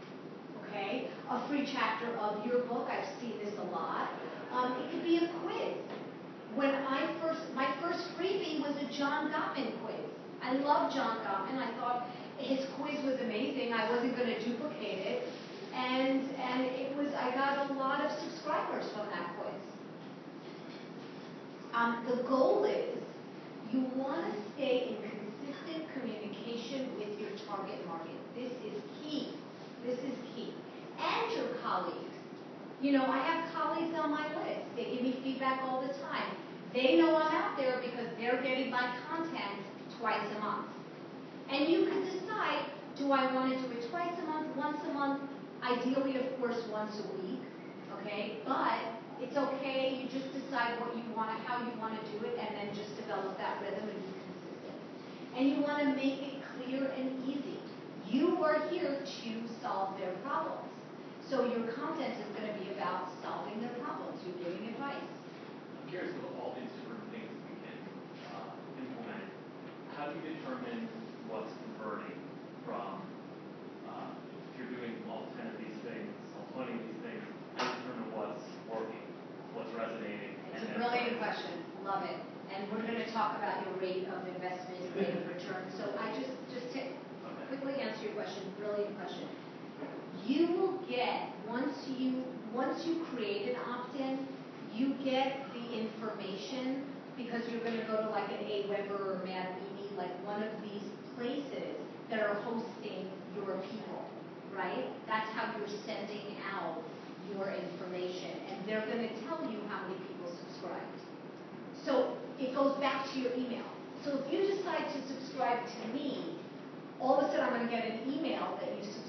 Speaker 6: Okay, a free chapter of your book. I've seen this a lot. Um, it could be a quiz. When I first, my first freebie was a John Gottman quiz. I love John Gottman. I thought his quiz was amazing. I wasn't going to duplicate it, and and it was. I got a lot of subscribers from that quiz. Um, the goal is you want to stay in consistent communication with your target market. This is key. This is key. And your colleagues. You know, I have colleagues on my list. They give me feedback all the time. They know I'm out there because they're getting my content twice a month. And you can decide, do I want to do it twice a month, once a month? Ideally, of course, once a week. Okay? But it's okay. You just decide what you want, how you want to do it, and then just develop that rhythm and be consistent. And you want to make it clear and easy. You are here to solve their problems. So your content is going to be about solving their problems. You're giving advice.
Speaker 7: I'm curious about all these different things we can uh, implement. How do you determine what's converting from, uh, if you're doing all ten of these things, all twenty of these things, how do you determine what's working, what's resonating?
Speaker 6: It's a brilliant question. Love it. And we're going to talk about your rate of investment, your rate of return. So I just, just to okay. quickly answer your question, brilliant question. You will get, once you once you create an opt-in, you get the information because you're going to go to like an AWeber or Mad Mimi, like one of these places that are hosting your people, right? That's how you're sending out your information. And they're going to tell you how many people subscribed. So it goes back to your email. So if you decide to subscribe to me, all of a sudden I'm going to get an email that you subscribed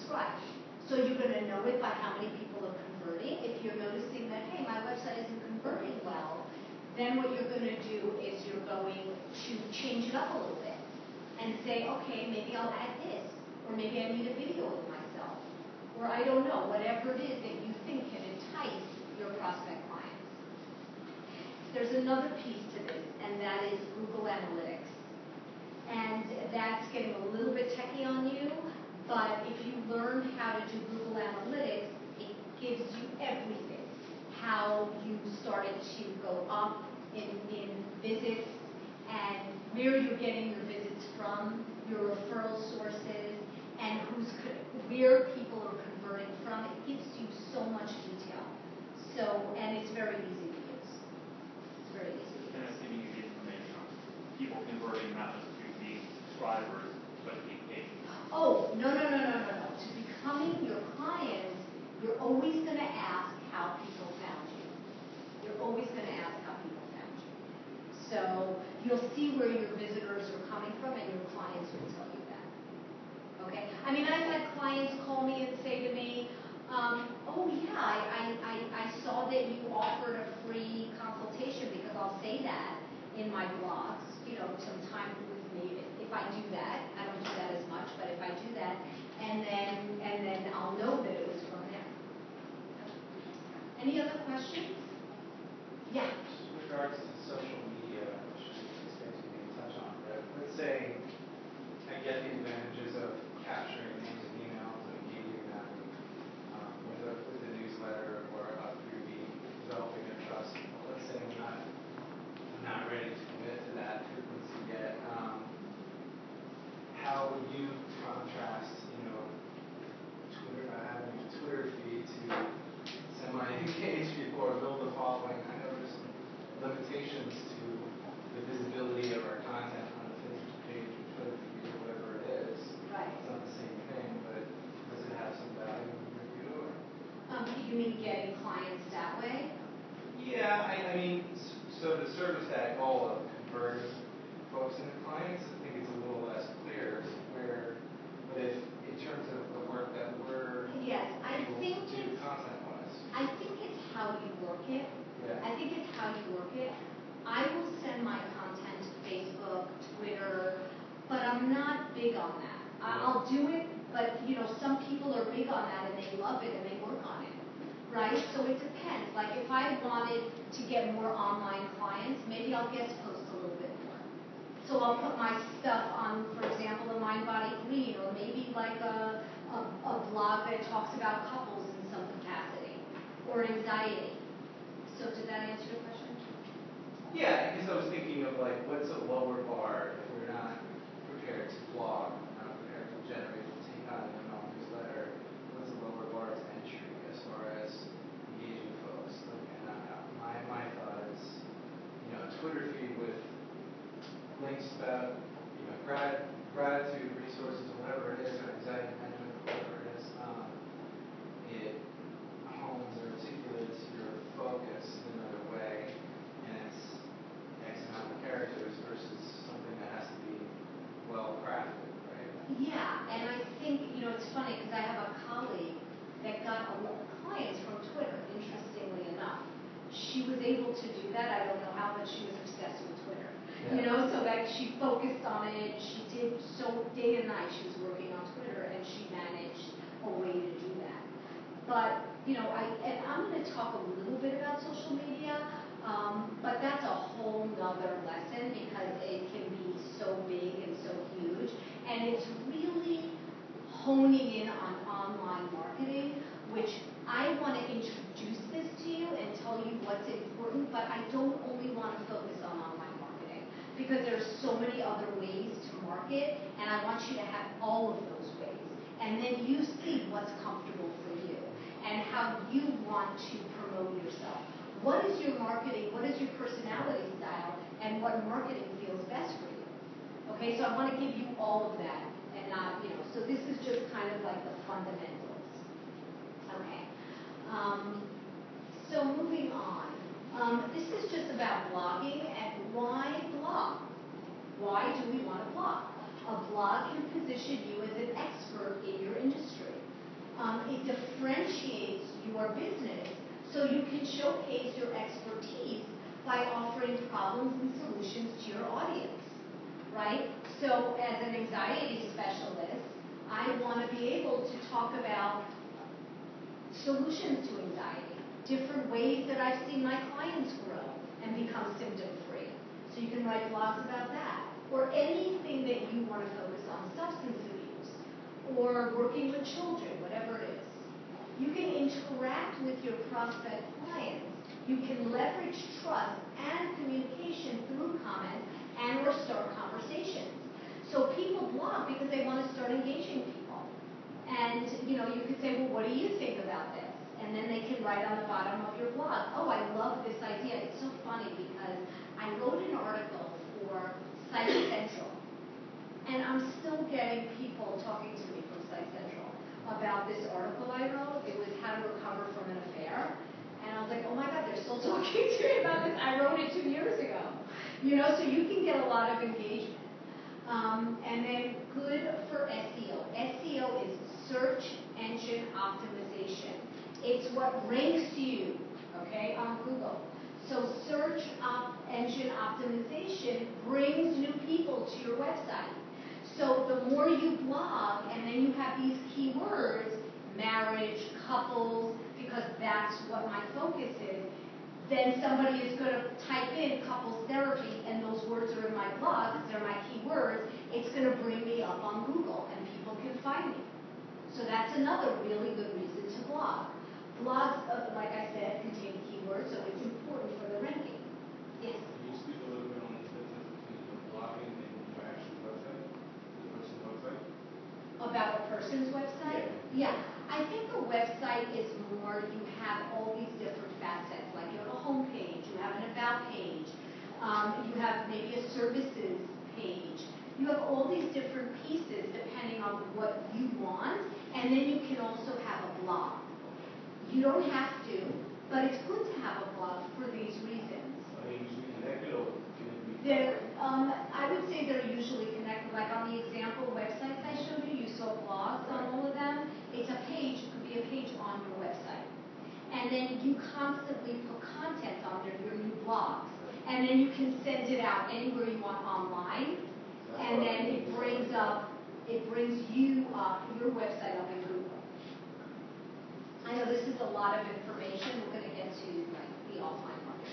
Speaker 6: scratch. So you're going to know it by how many people are converting. If you're noticing that, hey, my website isn't converting well, then what you're going to do is you're going to change it up a little bit and say, okay, maybe I'll add this, or maybe I need a video of myself, or I don't know, whatever it is that you think can entice your prospect clients. There's another piece to this, and that is Google Analytics. And that's getting a little bit techie on you, but if you learn how to do Google Analytics, it gives you everything. How you started to go up in, in visits, and where you're getting your visits from, your referral sources, and who's where people are converting from. It gives you so much detail. So, and it's very easy to use. It's very easy to use.
Speaker 7: And it's giving you the information on people converting not just to being subscribers, but to being paid.
Speaker 6: Oh, no, no, no, no, no, no. To becoming your clients, you're always going to ask how people found you. You're always going to ask how people found you. So you'll see where your visitors are coming from, and your clients will tell you that. Okay? I mean, I've had clients call me and say to me, um, oh yeah, I, I, I saw that you offered a free consultation, because I'll say that in my blogs, you know, some time with me. If, if I do that, I don't do that as much, but if I do that, and then and then I'll know that it was from there. Any other questions? Yeah.
Speaker 8: With regards to social media, which I expect you to touch on, but let's say I get the advantages of capturing names and emails and engaging them um, with, a, with a newsletter or a freebie, developing a trust. Let's say I'm not, I'm not ready to commit to that frequency yet. Um, how would you contrast, you know, Twitter, uh, having a Twitter feed to semi-engage people or build a following? I know there's some limitations to the visibility of our content on a Facebook page or Twitter feed or whatever it is.
Speaker 6: Right.
Speaker 8: It's not the same thing, but does it have some value in your view? Or?
Speaker 6: Um, you mean getting clients that way?
Speaker 8: Yeah, I, I mean, so to service that goal of converting folks into clients, I think it's a little less clear where, but if in terms of the work that we're
Speaker 6: Yes, I
Speaker 8: able
Speaker 6: think
Speaker 8: to do
Speaker 6: it's,
Speaker 8: content-wise.
Speaker 6: I think it's how you work it.
Speaker 8: Yeah.
Speaker 6: I think it's how you work it. I will send my content to Facebook, Twitter, but I'm not big on that. I- I'll do it, but you know, some people are big on that and they love it and they work on it, right? So it depends. Like if I wanted to get more online clients, maybe I'll guest post a little bit more. So I'll put my stuff on, for example, the Mind Body Green, or maybe like a, a, a blog that talks about couples in some capacity, or anxiety. So did that answer your question?
Speaker 8: Yeah, because I was thinking of like, what's a lower bar if we're not prepared to blog, not prepared to generate, take on an email newsletter? What's a lower bar to entry as far as engaging folks? Like, and I, my my thought is, you know, a Twitter feed with links about, you know, grat, gratitude, resources, or whatever it is, or anxiety management, or whatever it is. Um, it hones or articulates your focus in another way, and it's X amount of characters versus something that has to be well crafted, right?
Speaker 6: Yeah, and I think, you know, it's funny because I have a colleague that got a lot of clients from Twitter, interestingly enough. She was able to do that. I don't know how much she was obsessed with Twitter. Yeah. You know, so that she focused on it. She did so day and night. She was working on Twitter, and she managed a way to do that. But, you know, I and I'm going to talk a little bit about social media, um, but that's a whole nother lesson because it can be so big and so huge. And it's really honing in on online marketing, which I want to introduce this to you and tell you what's important, but I don't only want to focus on online marketing because there's so many other ways to market, and I want you to have all of those ways. And then you see what's comfortable for you and how you want to promote yourself. What is your marketing? What is your personality style? And what marketing feels best for you? Okay, so I want to give you all of that and not, you know, so this is just kind of like the fundamentals. Okay. Um, so moving on. Um, this is just about blogging and why blog? Why do we want to blog? A blog can position you as an expert in your industry. Um, it differentiates your business so you can showcase your expertise by offering problems and solutions to your audience, right? So as an anxiety specialist, I want to be able to talk about solutions to anxiety, different ways that I've seen my clients grow and become symptom-free. So you can write blogs about that, or anything that you want to focus on, substance abuse, or working with children, whatever it is. You can interact with your prospect clients. You can leverage trust and communication through comments and or start conversations. So people blog because they want to start engaging people. And, you know, you could say, well, what do you think about this? And then they can write on the bottom of your blog, oh, I love this idea. It's so funny because I wrote an article for Site Central. And I'm still getting people talking to me from Site Central about this article I wrote. It was how to recover from an affair. And I was like, oh my God, they're still talking to me about this. I wrote it two years ago. You know, so you can get a lot of engagement. Um, and then good for S E O. S E O is search engine optimization. It's what ranks you, okay, on Google. So search op- engine optimization brings new people to your website. So the more you blog, and then you have these keywords, marriage, couples, because that's what my focus is, then somebody is going to type in couples therapy, and those words are in my blog, because they're my keywords. It's going to bring me up on Google, and people can find me. So that's another really good reason to blog. Blogs, uh, like I said, contain keywords, so it's important for the ranking. Yes?
Speaker 9: Can you speak a little bit on the difference between the blogging and your actual website, the person's website?
Speaker 6: About a person's website?
Speaker 9: Yeah.
Speaker 6: Yeah. I think the website is more, you have all these different facets, like you have a home page, you have an about page, um, you have maybe a services page. You have all these different pieces depending on what you want, and then you can also have a blog. You don't have to, but it's good to have a blog for these reasons.
Speaker 9: Are they usually connected or can it be?
Speaker 6: They're, um, I would say they're usually connected. Like on the example websites I showed you, you saw blogs on all of them. It's a page, it could be a page on your website. And then you constantly put content on there, your new blogs. And then you can send it out anywhere you want online. And then it brings up, it brings you up, your website up in Google. I know this is a lot of information. We're going to get to like the offline market.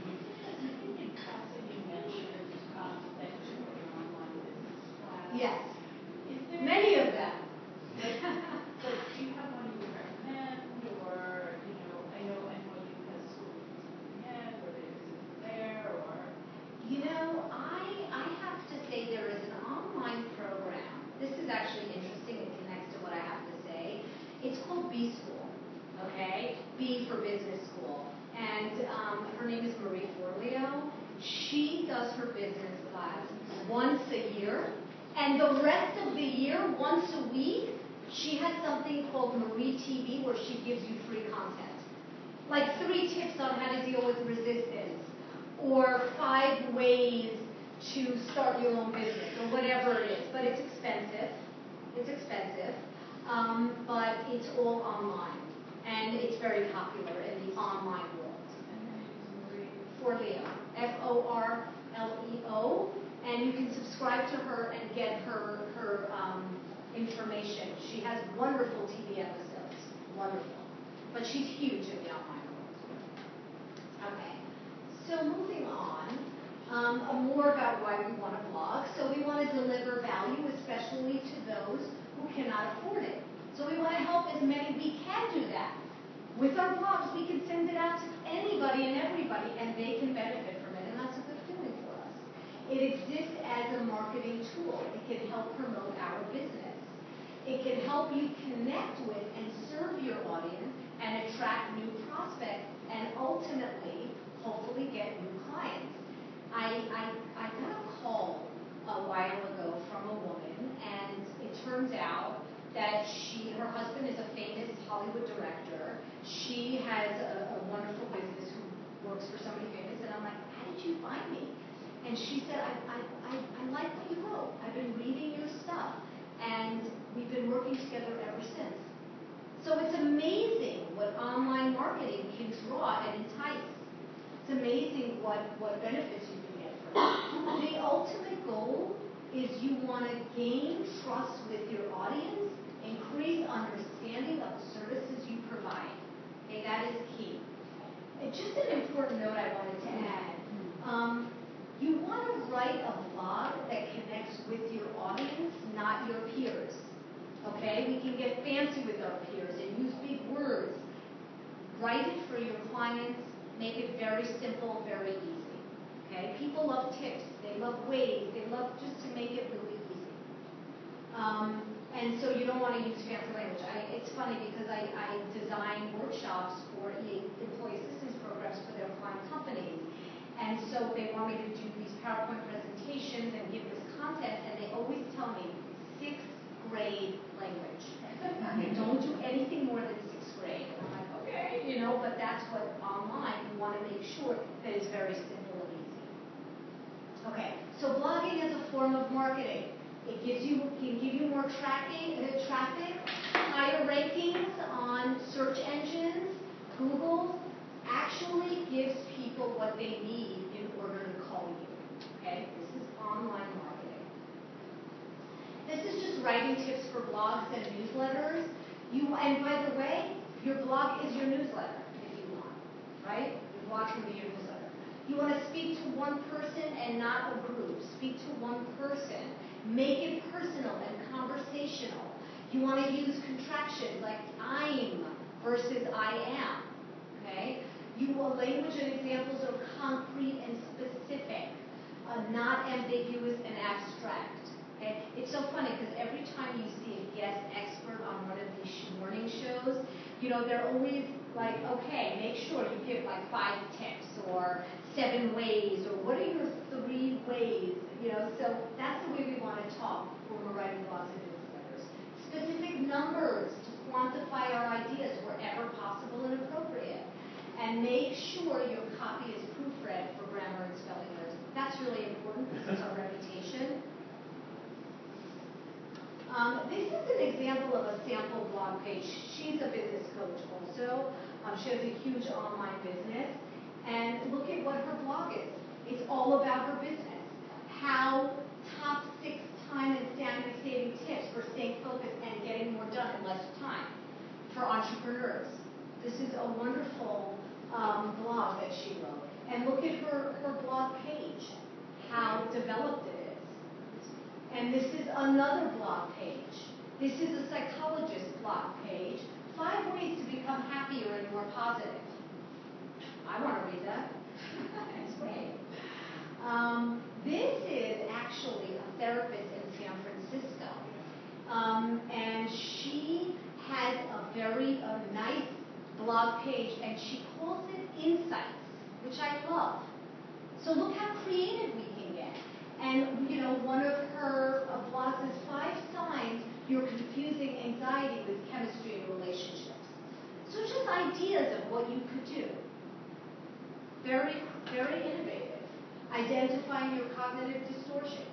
Speaker 4: In passing, you mentioned um, that you're putting online business class.
Speaker 6: Yes.
Speaker 4: Is there
Speaker 6: Many of them.
Speaker 4: Like, like, do you have one you would recommend, or you know, I know N Y U has schools in Cincinnati, or they visit there, or
Speaker 6: You know, I I have to say there is an online program. This is actually interesting. It connects to what I have to say. It's called B School. Okay, B for business school, and um, her name is Marie Forleo. She does her business class once a year, and the rest of the year, once a week, she has something called Marie T V where she gives you free content, like three tips on how to deal with resistance, or five ways to start your own business, or whatever it is. But it's expensive. It's expensive, um, but it's all online. And it's very popular in the online world.
Speaker 4: and her name is Marie.
Speaker 6: Forleo, F O R L E O, and you can subscribe to her and get her her um, information. She has wonderful T V episodes, wonderful. But she's huge in the online world. Okay, so moving on, um, more about why we want to blog. So we want to deliver value, especially to those who cannot afford it. So we want to help as many, we can do that. With our blogs, we can send it out to anybody and everybody, and they can benefit from it, and that's a good feeling for us. It exists as a marketing tool. It can help promote our business. It can help you connect with and serve your audience and attract new prospects, and ultimately, hopefully get new clients. I, I, I got a call a while ago from a woman, and it turns out that she, her husband is a famous Hollywood director. She has a, a wonderful business who works for somebody famous, and I'm like, how did you find me? And she said, I, I, I, I like what you wrote. I've been reading your stuff, and we've been working together ever since. So it's amazing what online marketing can draw and entice. It's amazing what, what benefits you can get from it. The ultimate goal is you want to gain trust with your audience, increase understanding of the services you provide. Okay, that is key. And just an important note I wanted to add. Um, you want to write a blog that connects with your audience, not your peers. Okay, we can get fancy with our peers and use big words. Write it for your clients. Make it very simple, very easy. Okay, people love tips. They love ways. They love just to make it really easy. Um, and so you don't want to use fancy language. I, it's funny because I, I design workshops for E A employee assistance programs for their client companies. And so they want me to do these PowerPoint presentations and give this content, and they always tell me sixth grade language. And don't do anything more than sixth grade. And I'm like, okay, you know, but that's what online we want to make sure that it's very simple and easy. Okay, so blogging is a form of marketing. It gives you, can give you more tracking, uh, traffic, higher rankings on search engines. Google actually gives people what they need in order to call you. Okay, this is online marketing. This is just writing tips for blogs and newsletters. You, and by the way, your blog is your newsletter if you want, right? Your blog can be your newsletter. You want to speak to one person and not a group. Speak to one person. Make it personal and conversational. You want to use contractions like I'm versus I am. Okay? You want language and examples are concrete and specific, uh, not ambiguous and abstract. Okay? It's so funny because every time you see a guest expert on one of these morning shows, you know, they're always like, okay, make sure you give like five tips or seven ways or what are your three ways, you know, so that's the way we want to talk when we're writing blogs and newsletters. Specific numbers to quantify our ideas wherever possible and appropriate. And make sure your copy is proofread for grammar and spelling errors. That's really important because it's our reputation. Um, this is an example of a sample blog page. She's a business coach also. Um, she has a huge online business. And look at what her blog is. It's all about her business. How top six time and standard saving tips for staying focused and getting more done in less time for entrepreneurs. This is a wonderful um, blog that she wrote. And look at her, her blog page, how developed it is. And this is another blog page. This is a psychologist blog page. Five ways to become happier and more positive. I want to read that. That's great. Um, this is actually a therapist in San Francisco. Um, and she has a very a nice blog page, and she calls it Insights, which I love. So look how creative we can get. And, you know, one of her uh, blogs is five signs you're confusing anxiety with chemistry and relationships. So just ideas of what you could do. Very, very innovative. Identifying your cognitive distortions.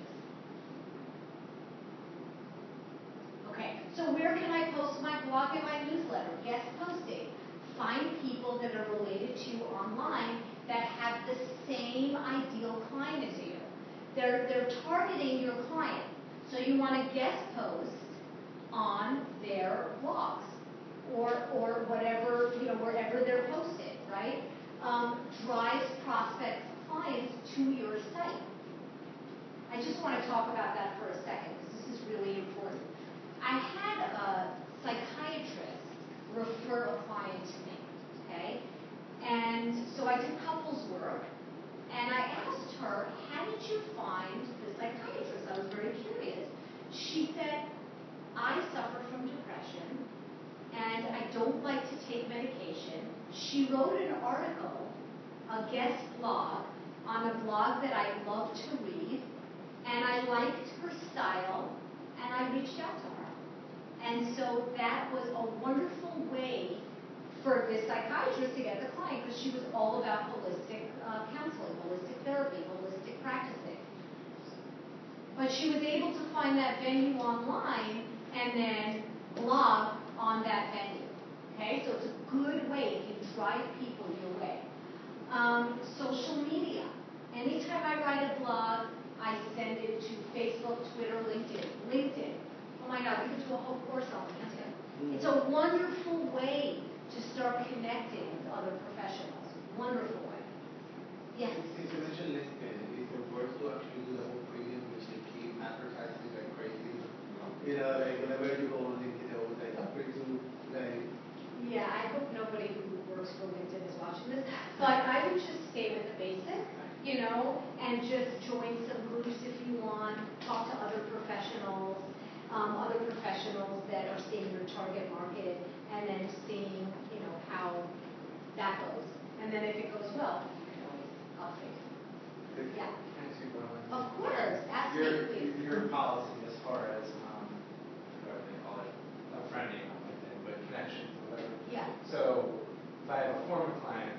Speaker 6: Okay, so where can I post my blog and my newsletter? Guest posting. Find people that are related to you online that have the same ideal client as you. They're, they're targeting your client. So you want to guest post on their blogs or, or whatever, you know, wherever they're posted, right? Um, drives prospects, clients to your site. I just want to talk about that for a second because this is really important. I had a psychiatrist refer a client to me, okay? And so I did couples work, and I asked her, how did you find the psychiatrist? I was very curious. She said, I suffer from depression, and I don't like to take medication. She wrote an article, a guest blog, on a blog that I love to read, and I liked her style, and I reached out to her. And so that was a wonderful way for this psychiatrist to get the client, because she was all about holistic uh, counseling, holistic therapy, holistic practicing. But she was able to find that venue online and then blog on that venue. Okay, so it's a good way. It can drive people your way. Um, social media. Anytime I write a blog, I send it to Facebook, Twitter, LinkedIn. LinkedIn. Oh my God, we could do a whole course on LinkedIn. It's a wonderful way to start connecting with other professionals. Wonderful way. Yes?
Speaker 9: Since you mentioned LinkedIn, if it were to actually do the whole premium, which they keep advertising like crazy, you know, like whenever you go on LinkedIn, it was like upgrade to like.
Speaker 6: Yeah, I hope nobody who works for LinkedIn is watching this, but I would just stay with the basic, you know, and just join some groups if you want, talk to other professionals, um, other professionals that are seeing your target market, and then seeing, you know, how that goes. And then if it goes well, you can always update. Yeah.
Speaker 8: Can I ask you one more?
Speaker 6: Of course, ask me,
Speaker 8: Your,
Speaker 6: please.
Speaker 8: your policy as far as, um, what they call it, a friending on LinkedIn, but connections or whatever.
Speaker 6: Yeah.
Speaker 8: So, if I have a former client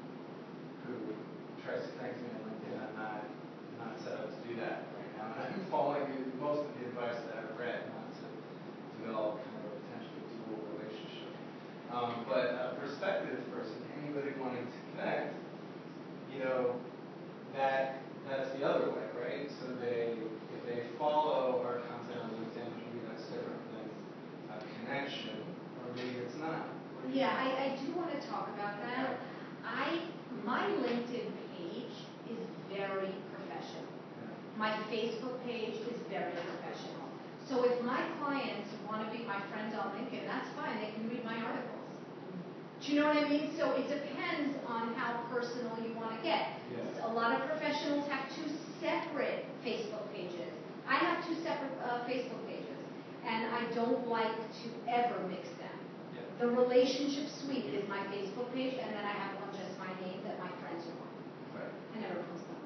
Speaker 8: who tries to connect me on LinkedIn, I'm not, I'm not set up to do that right now. And I'm following you, most of the advice that I've read, not to develop kind of a potentially dual relationship. Um, but a prospective person, anybody wanting to connect, you know, that that's the other way, right? So they, if they follow our content on LinkedIn, maybe that's different than a connection, or maybe it's not.
Speaker 6: Yeah, I, I do want to talk about that. I my LinkedIn page is very professional. My Facebook page is very professional. So if my clients want to be my friends on LinkedIn, that's fine. They can read my articles. Do you know what I mean? So it depends on how personal you want to get.
Speaker 8: Yeah.
Speaker 6: A lot of professionals have two separate Facebook pages. I have two separate uh, Facebook pages, and I don't like to ever mix them.
Speaker 8: Yeah.
Speaker 6: The relationship suite is my Facebook page, and then I have one just my name that my friends are on.
Speaker 8: Right.
Speaker 6: I never post them.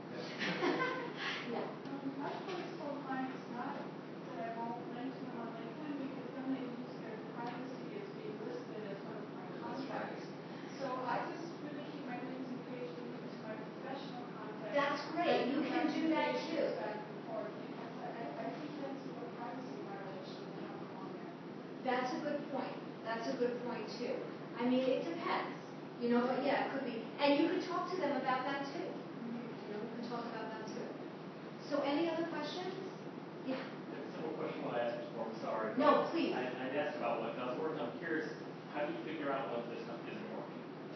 Speaker 8: Yeah.
Speaker 6: Yeah.
Speaker 4: Um, I've always told clients not that I won't link to them on LinkedIn because then they lose their privacy as being listed as one of my contacts. So I just really keep my LinkedIn page limited to my professional contacts.
Speaker 6: That's great. You can do that too.
Speaker 4: Back and forth because I, I think that's a privacy violation to have them on there.
Speaker 6: That's a good point. That's a good point too. I mean, it depends. You know, but yeah, it could be. And you could talk to them about that too. You know, you could talk about that too. So any other questions? Yeah.
Speaker 7: A simple question what I asked before, I'm sorry.
Speaker 6: No, please.
Speaker 7: I, I asked about what does work. I'm curious, how do you figure out what this stuff isn't working?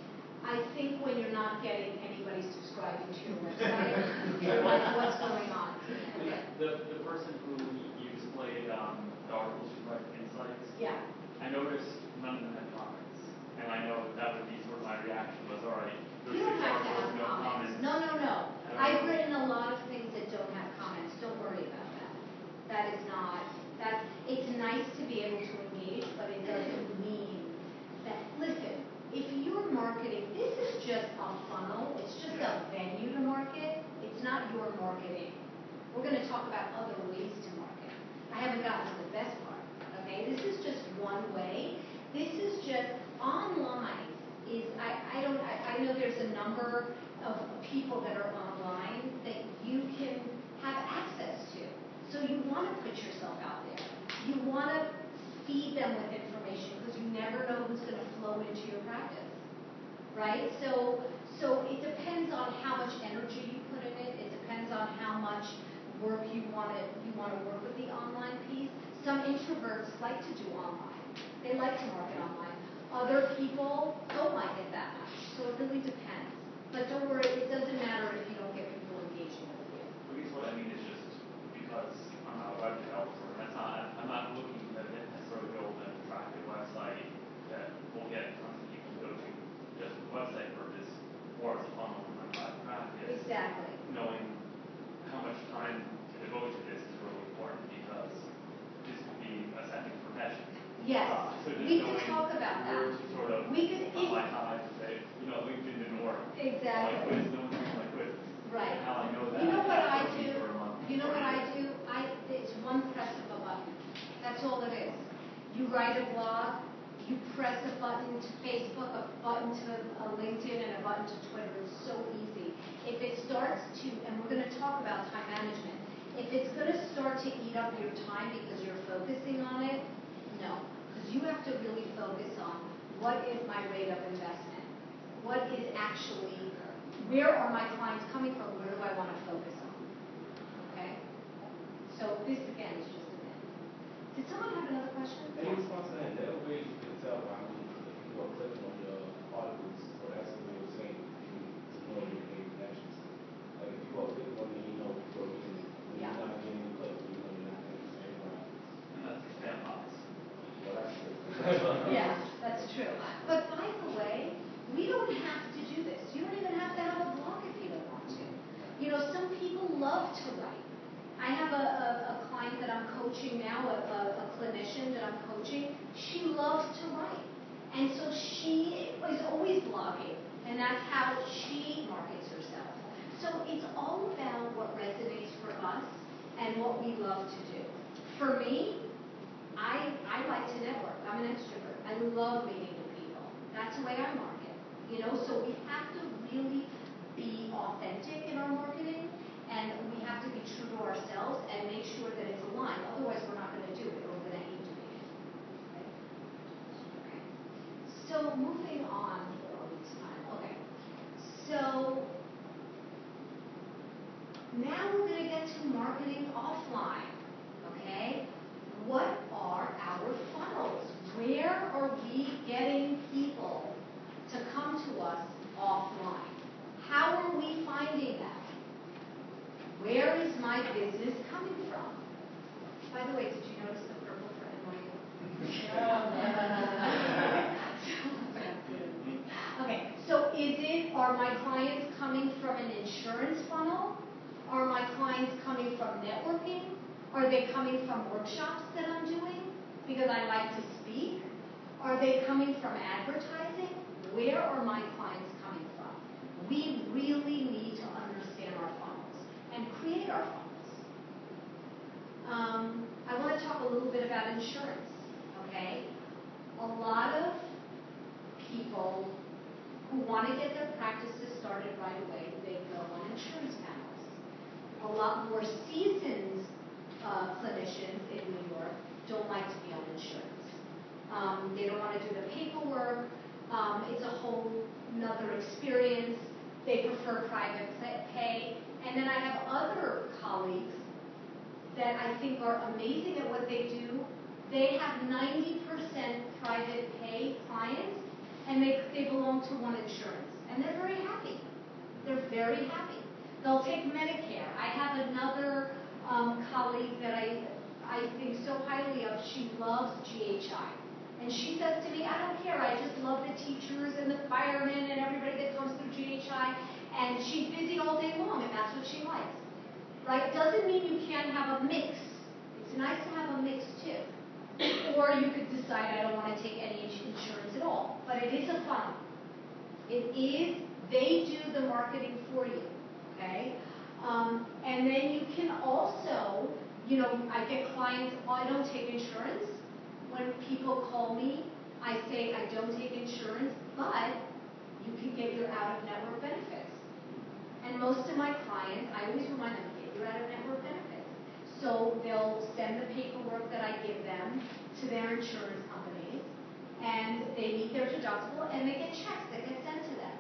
Speaker 6: I think when you're not getting anybody subscribing to your website, you're like, what's going on? Okay.
Speaker 7: The, the person who you displayed um, the articles you write insights,
Speaker 6: Yeah.
Speaker 7: I noticed none of them had comments. And I know that would be sort of my reaction was, all right,
Speaker 6: You
Speaker 7: there's
Speaker 6: don't
Speaker 7: six
Speaker 6: have to
Speaker 7: articles,
Speaker 6: have
Speaker 7: no
Speaker 6: comments.
Speaker 7: comments.
Speaker 6: No, no, no.
Speaker 7: And
Speaker 6: I've
Speaker 7: I-
Speaker 6: written a lot of things that don't have comments. Don't worry about that. That is not, that, it's nice to be able to engage, but it doesn't mean that, listen, if you're marketing, this is just a funnel. It's just a venue to market. It's not your marketing. We're going to talk about other ways to market. I haven't gotten to the best part, okay? This is just one way. This is just online is, I, I don't, I, I know there's a number of people that are online that you can have access to. So you want to put yourself out there. You want to feed them with information because you never know who's going to flow into your practice, right? So, so it depends on how much energy you put in it. It depends on how much work you want to you want to work with the online piece. Some introverts like to do online. They like to market online. Other people don't like it that much. So it really depends. But don't worry, it doesn't matter if you don't get people engaging with you.
Speaker 7: I guess what I mean is just because I'm not a web developer, and that's not, I'm not looking to necessarily build an attractive website that will get tons of people to go to just for the website purpose, or as a funnel in my private practice.
Speaker 6: Exactly.
Speaker 7: Knowing how much time to devote to this is really important because this could be a second profession.
Speaker 6: Yes,
Speaker 7: Uh, so just
Speaker 6: we could
Speaker 7: knowing
Speaker 6: talk about
Speaker 7: where
Speaker 6: that.
Speaker 7: to sort of
Speaker 6: We could,
Speaker 7: cut
Speaker 6: if,
Speaker 7: my ties and say, you know, LinkedIn didn't work.
Speaker 6: Exactly.
Speaker 7: My quiz, no one's reading my quiz.
Speaker 6: Right.
Speaker 7: And how I know that.
Speaker 6: You know what
Speaker 7: just
Speaker 6: I
Speaker 7: looking
Speaker 6: do?
Speaker 7: for a month
Speaker 6: You know
Speaker 7: or
Speaker 6: what
Speaker 7: a
Speaker 6: I
Speaker 7: year.
Speaker 6: do? I, it's one press of a button. That's all it is. You write a blog, you press a button to Facebook, a button to a LinkedIn, and a button to Twitter. It's so easy. If it starts to, and we're going to talk about time management, if it's going to start to eat up your time because you're focusing on it, no. Because you have to really focus on What is my rate of investment? What is actually, where are my clients coming from? Where do I want to focus on? Okay? So this again is just a myth. Did someone have another question?
Speaker 10: In response to that, there are ways you can tell by how many people are clicking on your articles, or that's the way of saying you to know you're getting connections. Like if people are clicking on it, you know people are reading it. When
Speaker 6: Yeah.
Speaker 10: you're not getting the click, you know you're not getting the same articles.
Speaker 7: And that's the spam bots.
Speaker 10: Well, that's good.
Speaker 6: Yeah, that's true. But by the way, we don't have to do this. You don't even have to have a blog if you don't want to. You know, some people love to write. I have a, a, a client that I'm coaching now, a, a, a clinician that I'm coaching. She loves to write. And so she is always blogging. And that's how she markets herself. So it's all about what resonates for us and what we love to do. For me, I, I like to network. I'm an extrovert. I love meeting new people. That's the way I market. You know, so we have to really be authentic in our marketing, and we have to be true to ourselves and make sure that it's aligned. Otherwise, we're not going to do it, or we're going to hate doing it. Okay? Okay. So moving on. Oh, it's time. Okay. So now we're going to get to marketing offline. Okay? What are our funnels? Where are we getting people to come to us offline? How are we finding them? Where is my business coming from? By the way, did you notice the purple for N Y U? Okay, so is it, are my clients coming from an insurance funnel? Are my clients coming from networking? Are they coming from workshops that I'm doing because I like to speak? Are they coming from advertising? Where are my clients coming from? We really need to understand our funnels and create our funnels. Um, I want to talk a little bit about insurance, okay? A lot of people who want to get their practices started right away, they go on insurance panels. A lot more seasoned Uh, clinicians in New York don't like to be on insurance. Um, they don't want to do the paperwork. Um, it's a whole nother experience. They prefer private pay. And then I have other colleagues that I think are amazing at what they do. They have ninety percent private pay clients, and they, they belong to one insurance. And they're very happy. They're very happy. They'll take Medicare. I have another Um, colleague that I I think so highly of. She loves G H I. And she says to me, I don't care, I just love the teachers and the firemen and everybody that comes through G H I, and she's busy all day long, and that's what she likes. Right? Doesn't mean you can't have a mix. It's nice to have a mix too. Or you could decide I don't want to take any insurance at all. But it is a funnel. It is, they do the marketing for you. Okay? Um, and then you can also, you know, I get clients, well, I don't take insurance. When people call me, I say I don't take insurance, but you can get your out-of-network benefits. And most of my clients, I always remind them, get your out-of-network benefits. So they'll send the paperwork that I give them to their insurance companies, and they meet their deductible, and they get checks that get sent to them.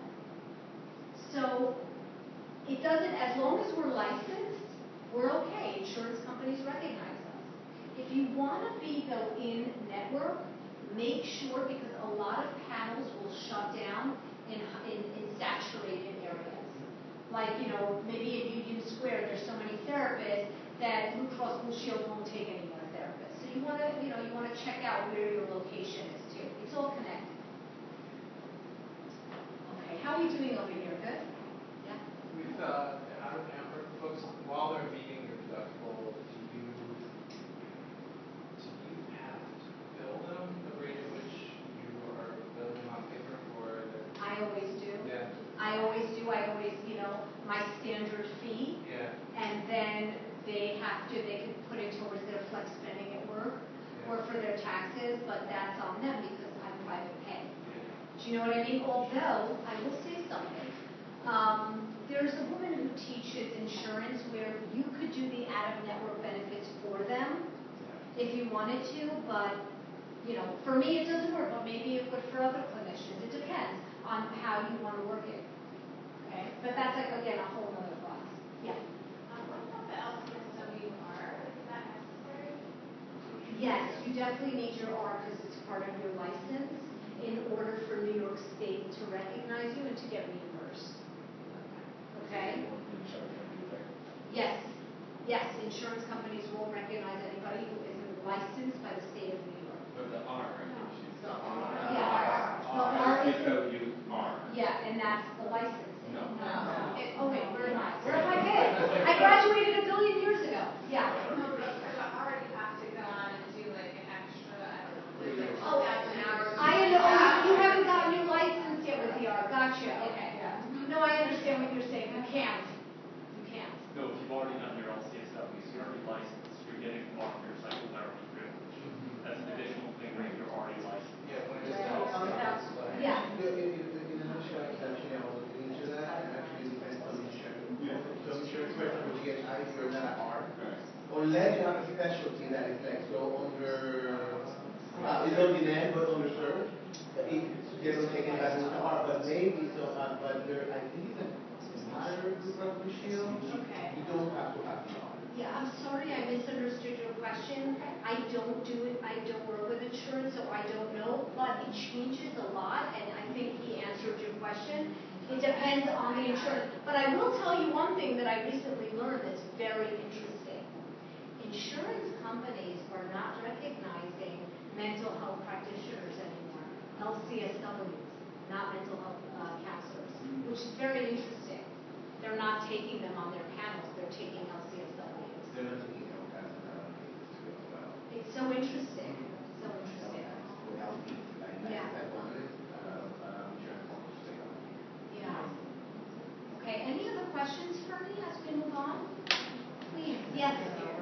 Speaker 6: So it doesn't, as long as we're licensed, we're okay. Insurance companies recognize us. If you want to be, though, in network, make sure, because a lot of panels will shut down in, in, in saturated areas. Like, you know, maybe in Union Square, there's so many therapists that Blue Cross Blue Shield won't take any more therapists. So you want to, you know, you want to check out where your location is, too. It's all connected. Okay, how are we doing over here? Good?
Speaker 8: With uh, the out-of-network folks, while they're meeting your deductible, do you do you have to bill them the rate at which you are billing them on paper for the?
Speaker 6: I always do.
Speaker 8: Yeah.
Speaker 6: I always do. I always, you know, my standard fee.
Speaker 8: Yeah.
Speaker 6: And then they have to, they can put it towards their flex spending at work
Speaker 8: Yeah.
Speaker 6: or for their taxes, but that's on them because I'm private pay.
Speaker 8: Yeah.
Speaker 6: Do you know what I mean? Although, I will say something. Um, there's a woman who teaches insurance where you could do the out-of-network benefits for them if you wanted to, but you know, for me it doesn't work, but maybe it would for other clinicians. It depends on how you want to work it. Okay, but that's like again a whole other class. Yeah.
Speaker 5: Um, what about the L C S W R? Is that necessary?
Speaker 6: Yes, you definitely need your R because it's part of your license in order for New York State to recognize you and to get reimbursed. Okay? Yes. Yes, insurance companies won't recognize anybody who isn't licensed by the state of New York.
Speaker 7: But the R, I think she's.
Speaker 6: The R. Yeah. The R is.
Speaker 7: W R.
Speaker 6: Yeah, and that's the license.
Speaker 7: No.
Speaker 6: No. It, oh wait, where am I? Where am I been? I graduated a billion years ago. Yeah.
Speaker 5: No, but for the R, you have to go on and do like an extra, I don't know, like
Speaker 6: Oh,
Speaker 5: two thousand hours.
Speaker 6: I know. You haven't gotten your license yet with the R. Gotcha. Okay. No, I understand what you're saying. You can't. You can't.
Speaker 7: No, if you've already done your L C S W, so you're already licensed, you're getting off your psychotherapy privilege. That's an additional thing where you're already licensed.
Speaker 9: Yeah, when it is.
Speaker 6: Yeah.
Speaker 9: In in a nutshell, actually, I was looking into that, and actually depends on the insurance. Some insurance person will get I if you're not R. Unless you have a specialty that is like so under, uh, it's on demand but underserved, it, they don't take it back into R. But maybe so, uh, but there, I think it's a entire group of Blue Shield.
Speaker 6: Okay.
Speaker 9: You don't have to have the R.
Speaker 6: Yeah, I'm sorry I misunderstood your question. I don't do it, I don't work with insurance, so I don't know, but it changes a lot, and I think he answered your question. It depends on the insurance. But I will tell you one thing that I recently learned that's very interesting. Insurance companies are not recognizing mental health practitioners anymore, L C S Ws, not mental health uh, counselors, which is very interesting. They're not taking them on their panels, they're taking L C S Ws.
Speaker 9: They're not taking care of that cases as well.
Speaker 6: It's so interesting, so interesting.
Speaker 9: Without me, like,
Speaker 6: Yeah.
Speaker 9: that one is, uh, um, insurance companies take on.
Speaker 6: Yeah. Okay, any other questions for me as we move on? Please, yes.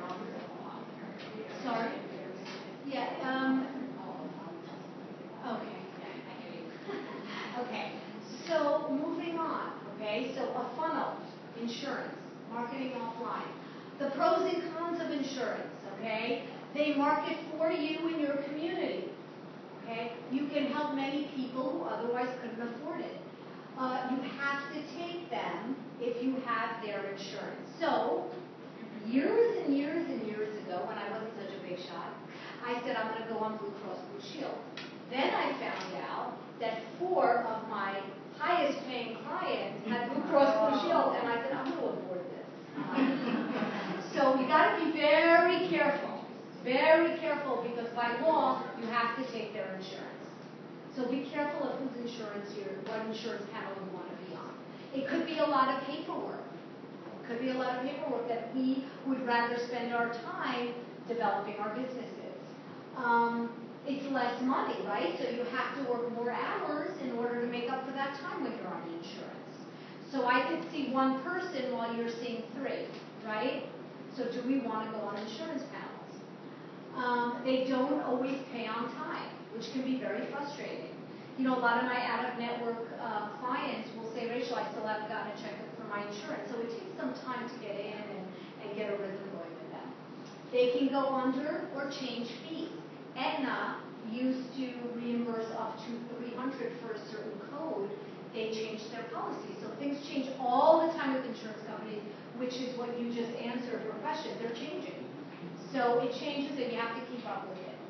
Speaker 6: Sorry? Yeah, um, okay. Okay, so moving on, okay, so a funnel, insurance, marketing offline. The pros and cons of insurance, okay? They market for you in your community, okay? You can help many people who otherwise couldn't afford it. Uh, you have to take them if you have their insurance. So, years and years and years ago, when I wasn't such a big shot, I said I'm going to go on Blue Cross Blue Shield. Then I found out that four of my highest paying clients had Blue Cross Blue Shield, and I said I'm going to avoid this. So we got to be very careful, very careful, because by law you have to take their insurance. So be careful of whose insurance you're, what insurance panel you want to be on. It could be a lot of paperwork. It could be a lot of paperwork that we would rather spend our time developing our businesses. Um, it's less money, right? So you have to work more hours in order to make up for that time when you're on insurance. So I could see one person while you're seeing three, right? So do we want to go on insurance panels? Um, they don't always pay on time, which can be very frustrating. You know, a lot of my out-of-network uh, clients will say, Rachel, I still haven't gotten a checkup for my insurance. So it takes some time to get in and, and get a rhythm going with them. They can go under or change fees. Aetna used to reimburse up to three hundred dollars for a certain code. They changed their policy. So things change all the time with insurance companies, which is what you just answered your question. They're changing. So it changes and you have to keep up with it.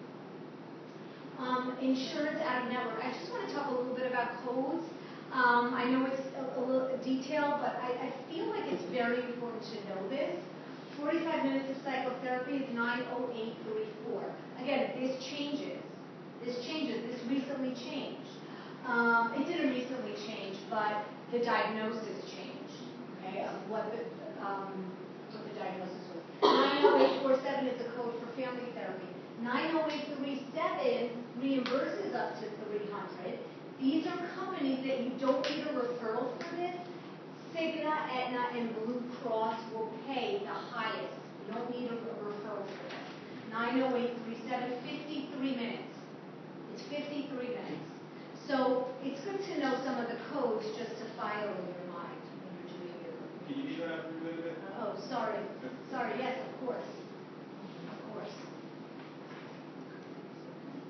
Speaker 6: Um, insurance out of network. I just want to talk a little bit about codes. Um, I know it's a, a little detailed, but I, I feel like it's very important to know this. forty-five minutes of psychotherapy is nine oh eight thirty-four. Again, this changes. This changes. This recently changed. Um, it didn't recently change, but the diagnosis changed. Okay, of what the um, what the diagnosis was. nine oh eight forty-seven is a code for family therapy. nine oh eight thirty-seven reimburses up to three hundred. These are companies that you don't need a referral for this. Cigna, Aetna, and Blue Cross will pay the highest. You don't need a, a referral for this. nine oh eight thirty-seven, fifty-three minutes. It's fifty-three minutes. So it's good to know some of the codes just to file in your mind when you're doing your.
Speaker 7: Can you be that a little bit?
Speaker 6: Oh, sorry. Sorry. Yes, of course. Of course.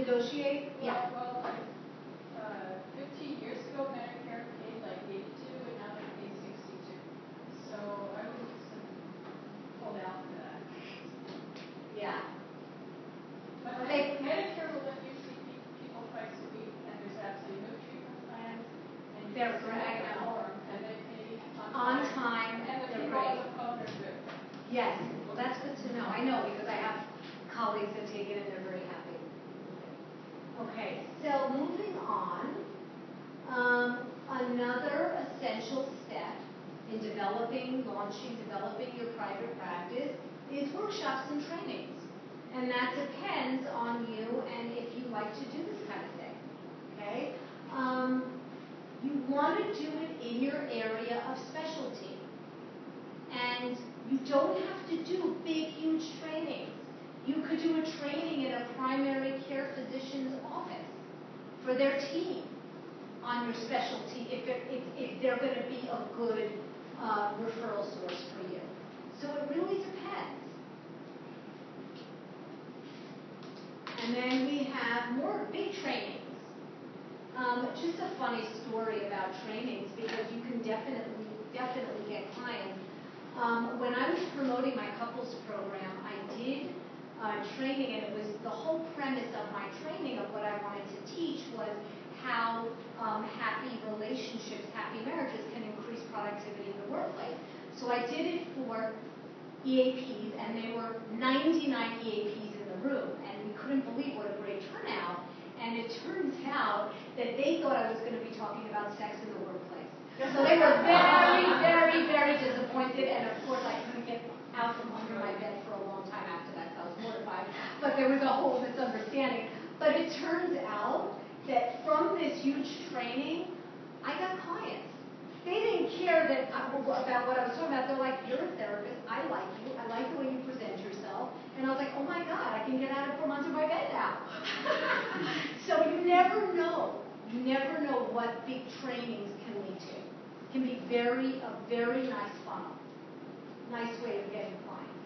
Speaker 6: negotiate? Yeah.
Speaker 4: Well, well, like, uh, fifteen years ago, Medicare paid like eighty-two, and now they pay sixty-two. So I would just hold out for that.
Speaker 6: Yeah.
Speaker 4: But
Speaker 6: Okay.
Speaker 4: Medicare will let you see pe- people twice a week, and there's absolutely no treatment plans, and you
Speaker 6: They're
Speaker 4: just
Speaker 6: great, I
Speaker 4: submit the
Speaker 6: know.
Speaker 4: form, and they pay on
Speaker 6: On
Speaker 4: time.
Speaker 6: time,
Speaker 4: And the
Speaker 6: they're
Speaker 4: people on
Speaker 6: great.
Speaker 4: the phone are good.
Speaker 6: Yes, well, that's good to know. I know because I have colleagues that take it and they're very happy. Okay, so moving on, um, another essential step in developing, launching, developing your private practice is workshops and trainings. And that depends on you and if you like to do this kind of thing. Okay? Um, you want to do it in your area of specialty. And you don't have to do big, huge trainings. You could do a training in a primary care physician's office for their team on your specialty if, it, if, if they're going to be a good uh, referral source for you. So it really depends. And then we have more big trainings. Um, just a funny story about trainings because you can definitely, definitely get clients. Um, when I was promoting my couples program, I did uh, training, and it was the whole premise of my training of what I wanted to teach was how um, happy relationships, happy marriages can increase productivity in the workplace. So I did it for E A Ps, and there were ninety-nine E A Ps in the room, and we couldn't believe what a great turnout. And it turns out that they thought I was going to be talking about sex in the workplace. So they were very, very, very disappointed, and of course I couldn't get out from under my bed for a long time after that, so I was mortified. But there was a whole misunderstanding. But it turns out that from this huge training, I got clients. They didn't care that I, about what I was talking about. They're like, you're a therapist, I like you, I like the way you present yourself. And I was like, oh my God, I can get out from under my bed now. So you never know. You never know what big trainings can lead to. It can be very, a very nice funnel. Nice way of getting clients.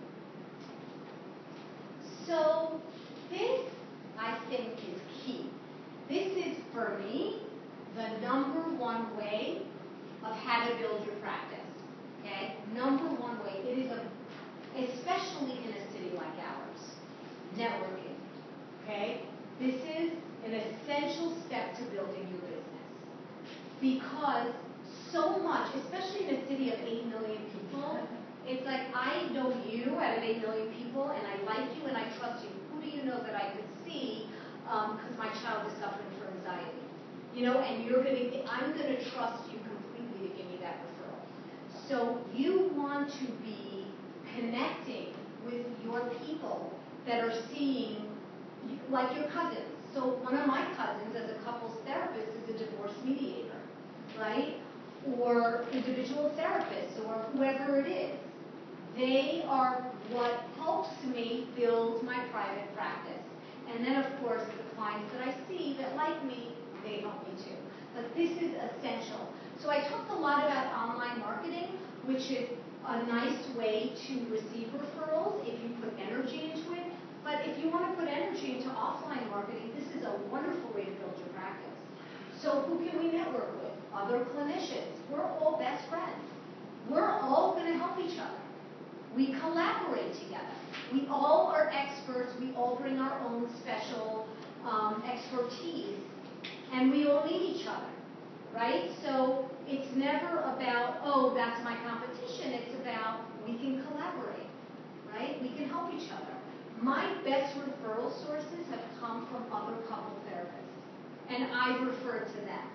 Speaker 6: So this, I think, is key. This is, for me, the number one way of how to build your practice. Okay? Number one way. It is, a, especially in a city like ours, networking. Okay? This is an essential step to building your business. Because so much, especially in a city of eight million people, it's like I know you out of eight million people, and I like you and I trust you. Who do you know that I could see because um, my child is suffering from anxiety? You know, and you're going to, I'm going to trust you completely to give me that referral. So you want to be connecting with your people that are seeing, like your cousins. So one of my cousins, as a couples therapist, is a divorce mediator, right? Or individual therapists, or whoever it is. They are what helps me build my private practice. And then, of course, the clients that I see that like me, they help me too. But this is essential. So I talked a lot about online marketing, which is a nice way to receive referrals if you put energy into it. But if you want to put energy into offline marketing, this is a wonderful way to build your practice. So who can we network with? Other clinicians. We're all best friends. We're all going to help each other. We collaborate together. We all are experts. We all bring our own special um, expertise. And we all need each other, right? So it's never about, oh, that's my competition. It's about we can collaborate, right? We can help each other. My best referral sources have come from other couple therapists, and I refer to them.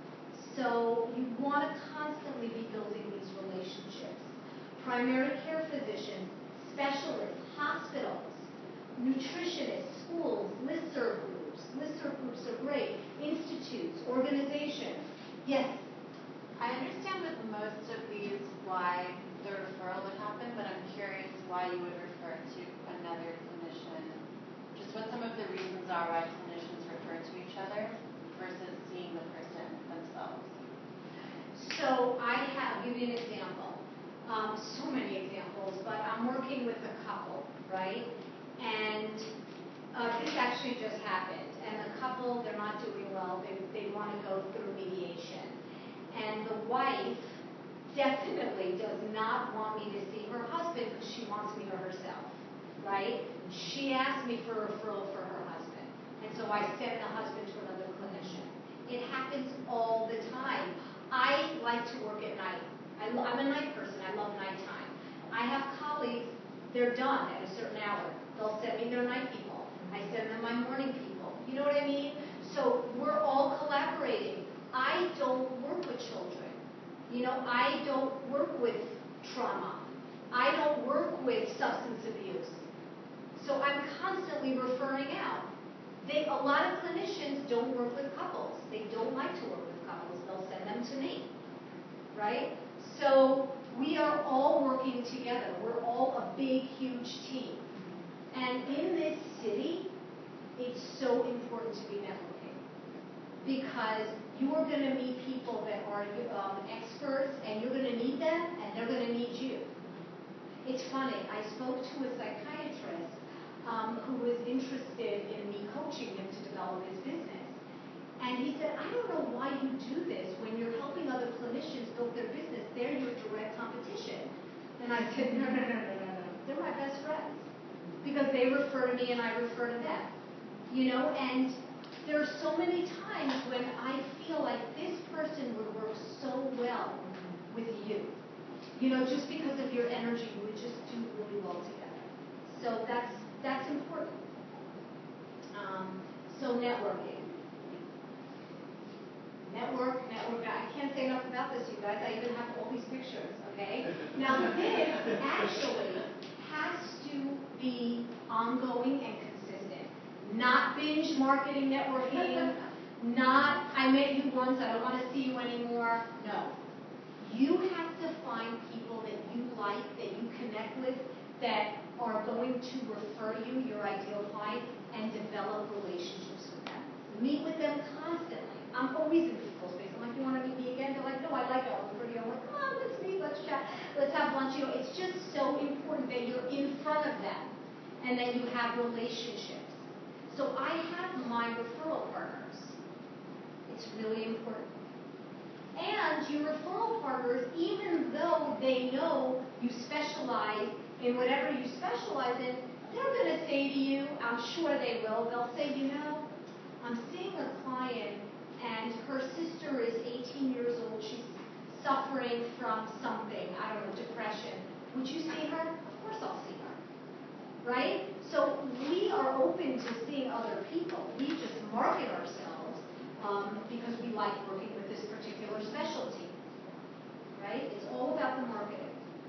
Speaker 6: So you want to constantly be building these relationships. Primary care physicians, specialists, hospitals, nutritionists, schools, listserv groups. Listserv groups are great. Institutes, organizations. Yes?
Speaker 11: I understand with most of these why the referral would happen, but I'm curious why you would refer to another clinician. Just what some of the reasons are why clinicians refer to each other versus seeing the person themselves.
Speaker 6: So I have, I'll give you an example. Um, so many examples, but I'm working with a couple, right? And uh, this actually just happened. and the couple, they're not doing well. They, they want to go through mediation. And the wife definitely does not want me to see her husband because she wants me to herself, right? She asked me for a referral for her husband. And so I sent the husband to another clinician. It happens all the time. I like to work at night. I, I'm a night person. I love nighttime. I have colleagues, they're done at a certain hour. They'll send me their night people. I send them my morning people. You know what I mean? So we're all collaborating. I don't work with children. You know, I don't work with trauma. I don't work with substance abuse. So I'm constantly referring out. They, a lot of clinicians don't work with couples. They don't like to work with couples. They'll send them to me, right? So we are all working together. We're all a big, huge team. And in this city, it's so important to be networking because you're going to meet people that are um, experts, and you're going to need them, and they're going to need you. It's funny. I spoke to a psychiatrist um, who was interested in me coaching him to develop his business. And he said, I don't know why you do this when you're helping other clinicians build their business. They're your direct competition. And I said, no, no, no, no, no, no. They're my best friends. Because they refer to me and I refer to them. You know, and there are so many times when I feel like this person would work so well with you. You know, just because of your energy, you would just do really well together. So that's that's important. Um, so networking. Network, network. I can't say enough about this, you guys. I even have all these pictures, okay? Now this actually has to be ongoing and consistent. Not binge marketing networking. Not, I met you once, I don't want to see you anymore. No. You have to find people that you like, that you connect with, that are going to refer you, your ideal client, and develop relationships with them. Meet with them constantly. I'm always in people's face. I'm like, you want to meet me again? They're like, no, I like it. I'm pretty. I'm like, come on, let's meet, let's chat, let's have lunch. You know, it's just so important that you're in front of them and that you have relationships. So I have my referral partners. It's really important. And your referral partners, even though they know you specialize in whatever you specialize in, they're going to say to you, I'm sure they will, they'll say, you know, I'm seeing a client and her sister is eighteen years old. She's suffering from something, I don't know, depression. Would you see her? Of course I'll see her. Right? So we are open to seeing other people. We just market ourselves um, because we like working with this particular specialty. Right? It's all about the marketing.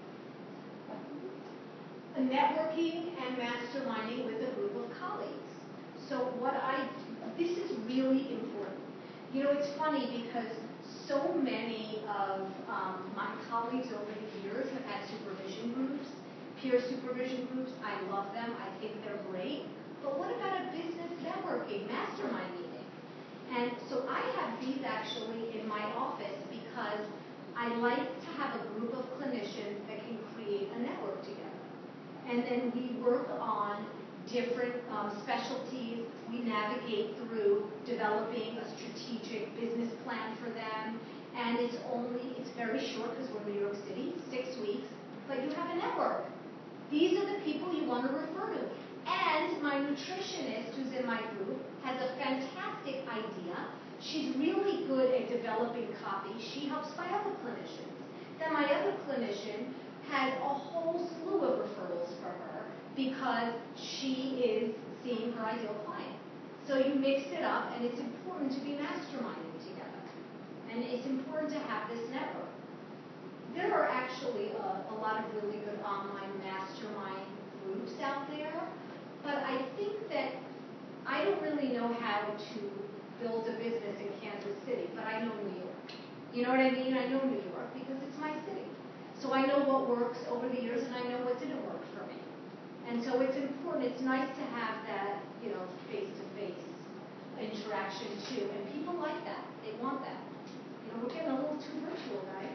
Speaker 6: The networking and masterminding with a group of colleagues. So what I, this is really important. You know, it's funny because so many of um, my colleagues over the years have had supervision groups, peer supervision groups. I love them. I think they're great. But what about a business networking mastermind meeting? And so I have these actually in my office because I like to have a group of clinicians that can create a network together. And then we work on different um, specialties. We navigate through developing a strategic business plan for them. And it's only, it's very short because we're in New York City, six weeks, but you have a network. These are the people you want to refer to. And my nutritionist, who's in my group, has a fantastic idea. She's really good at developing copy. She helps my other clinicians. Then my other clinician has a whole slew of referrals for her because she is seeing her ideal client. So you mix it up, and it's important to be masterminding together. And it's important to have this network. There are actually a, a lot of really good online mastermind groups out there, but I think that I don't really know how to build a business in Kansas City, but I know New York. You know what I mean? I know New York because it's my city. So I know what works over the years, and I know what didn't work for me. And so it's important, it's nice to have that, you know, face-to-face interaction too. And people like that. They want that. You know, we're getting a little too virtual, guys.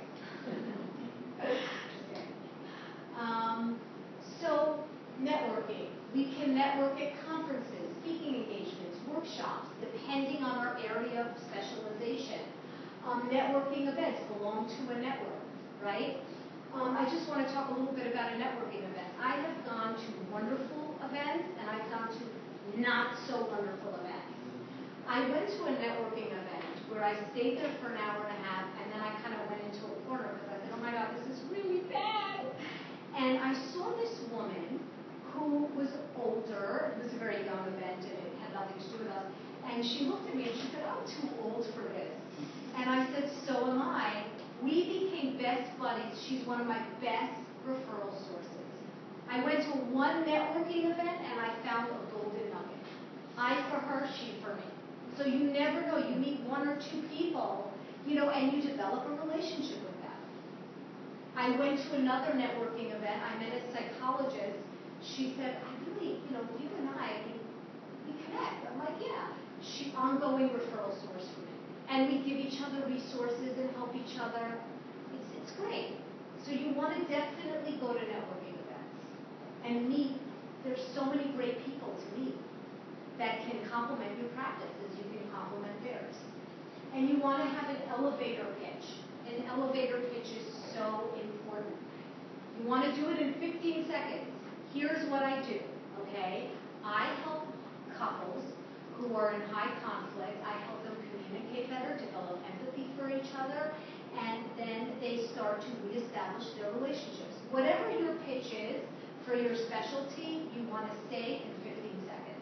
Speaker 6: um, so networking. We can network at conferences, speaking engagements, workshops. networking events belong to a network, right? Um, I just want to talk a little bit about a networking event. I have gone to wonderful events, and I've gone to not so wonderful events. I went to a networking event where I stayed there for an hour and a half, and then I kind of went into a corner because I said, oh my God, this is really bad. And I saw this woman who was older. It was a very young event, and it had nothing to do with us. And she looked at me and she said, I'm too old for this. And I said, so am I. We became best buddies. She's one of my best referral sources. I went to one networking event and I found a golden nugget. I for her, she for me. So you never know. You meet one or two people, you know, and you develop a relationship with them. I went to another networking event. I met a psychologist. She said, I really, you know, you and I, we, we connect. I'm like, yeah. She ongoing referral source for me. And we give each other resources and help each other. It's, it's great. So you want to definitely go to networking events and meet. There's so many great people to meet that can complement your practice as you can complement theirs. And you want to have an elevator pitch. An elevator pitch is so important. You want to do it in fifteen seconds. Here's what I do, okay? I help couples who are in high conflict. I help them communicate better, develop empathy for each other, and then they start to reestablish their relationships. Whatever your pitch is for your specialty, you want to say in fifteen seconds.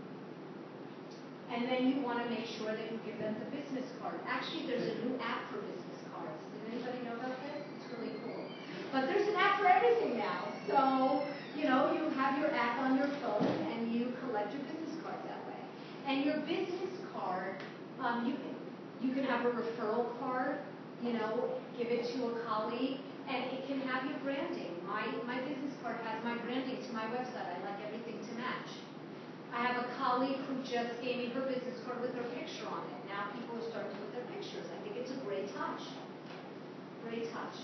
Speaker 6: And then you want to make sure that you give them the business card. Actually, there's a new app for business cards. Does anybody know about this? It's really cool. But there's an app for everything now. So, you know, you have your app on your phone and you collect your business cards that way. And your business card, um, you can you can have a referral card, you know, give it to a colleague, and it can have your branding. My my business card has my branding to my website. I like everything to match. I have a colleague who just gave me her business card with her picture on it. Now people are starting to put their pictures. I think it's a great touch. Great touch.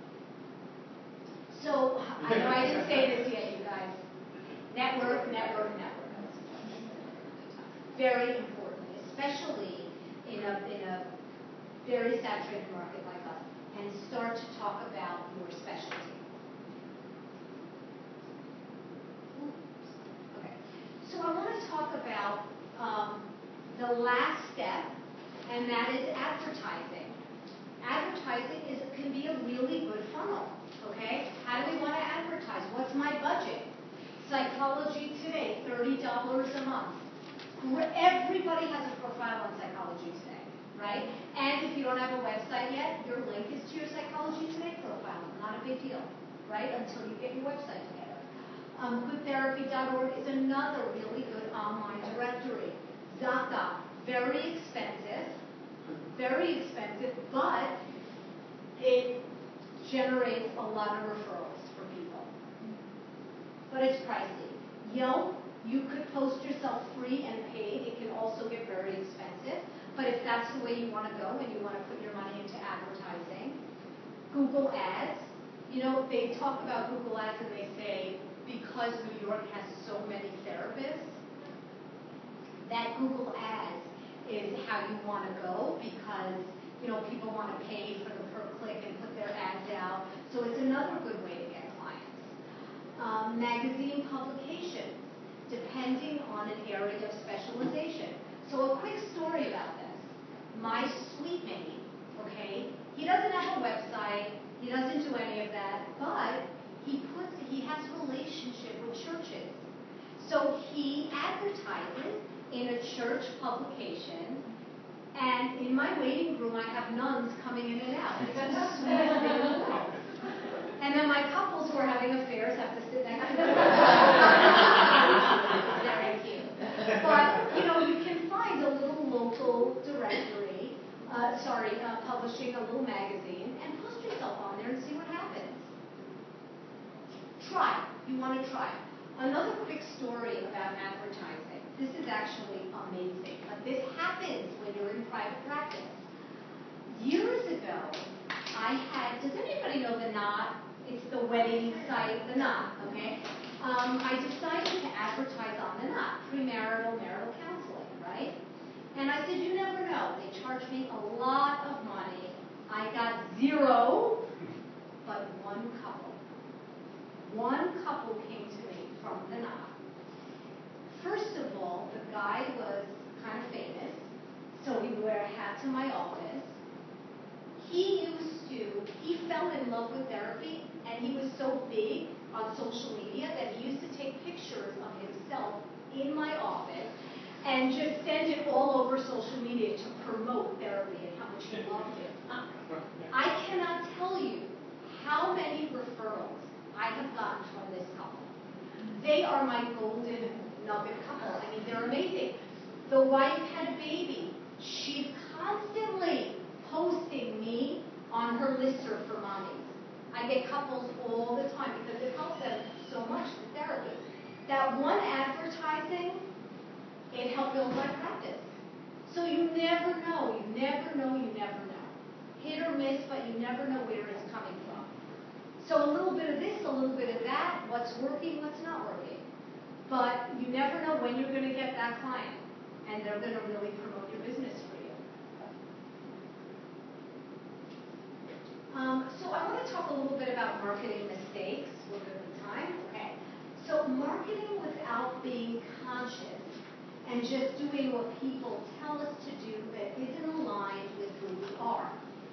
Speaker 6: So I know I didn't say this yet, you guys. Network, network, network. Very important, especially in a in a very saturated market like us, and start to talk about your specialty. Okay, so I want to talk about um, the last step, and that is advertising. Advertising is can be a really good funnel. Okay, how do we want to advertise? What's my budget? Psychology Today, thirty dollars a month. Everybody has a profile on Psychology Today, right? And if you don't have a website yet, your link is to your Psychology Today profile. Not a big deal, right? Until you get your website together. Um, good therapy dot org is another really good online directory. Zaka, very expensive, very expensive, but it generates a lot of referrals for people. But it's pricey. Yelp, you could post yourself free and paid. It can also get very expensive. But if that's the way you want to go and you want to put your money into advertising, Google Ads, you know, they talk about Google Ads and they say because New York has so many therapists, that Google Ads is how you want to go because, you know, people want to pay for the per click and put their ads out. So it's another good way to get clients. Um, magazine publications, depending on an area of specialization. So a quick story about this. My suite mate, okay, he doesn't have a website, he doesn't do any of that, but he puts, he has a relationship with churches. So he advertises in a church publication, and in my waiting room I have nuns coming in and out. It's the sweetest thing in the world. And then my couples who are having affairs have to sit next to them. It's very cute. But, you know, you can find a little local directory, uh, sorry, uh, publishing a little magazine, and post yourself on there and see what happens. Try it. You want to try it. Another quick story about advertising. This is actually amazing, but this happens when you're in private practice. Years ago, I had, does anybody know The Knot? It's the wedding site, The Knot, okay? Um, I decided to advertise on The Knot, premarital, marital counseling, right? And I said, you never know. They charge me a lot of money I got zero, but one couple. One couple came to me from the knob. First of all, the guy was kind of famous, so he would wear a hat to my office. He used to, he fell in love with therapy, and he was so big on social media that he used to take pictures of himself in my office and just send it all over social media to promote therapy and how much he loved it. I cannot tell you how many referrals I have gotten from this couple. They are my golden nugget couple. I mean, they're amazing. The wife had a baby. She's constantly posting me on her listserv for mommies. I get couples all the time because it helps them so much with therapy. That one advertising, it helped build my practice. So you never know, you never know, you never know. Hit or miss, but you never know where it's coming from. So a little bit of this, a little bit of that, what's working, what's not working. But you never know when you're going to get that client, and they're going to really promote your business for you. Um, so I want to talk a little bit about marketing mistakes. We're good with time. Okay. So marketing without being conscious and just doing what people tell us to do that isn't aligned with who we are.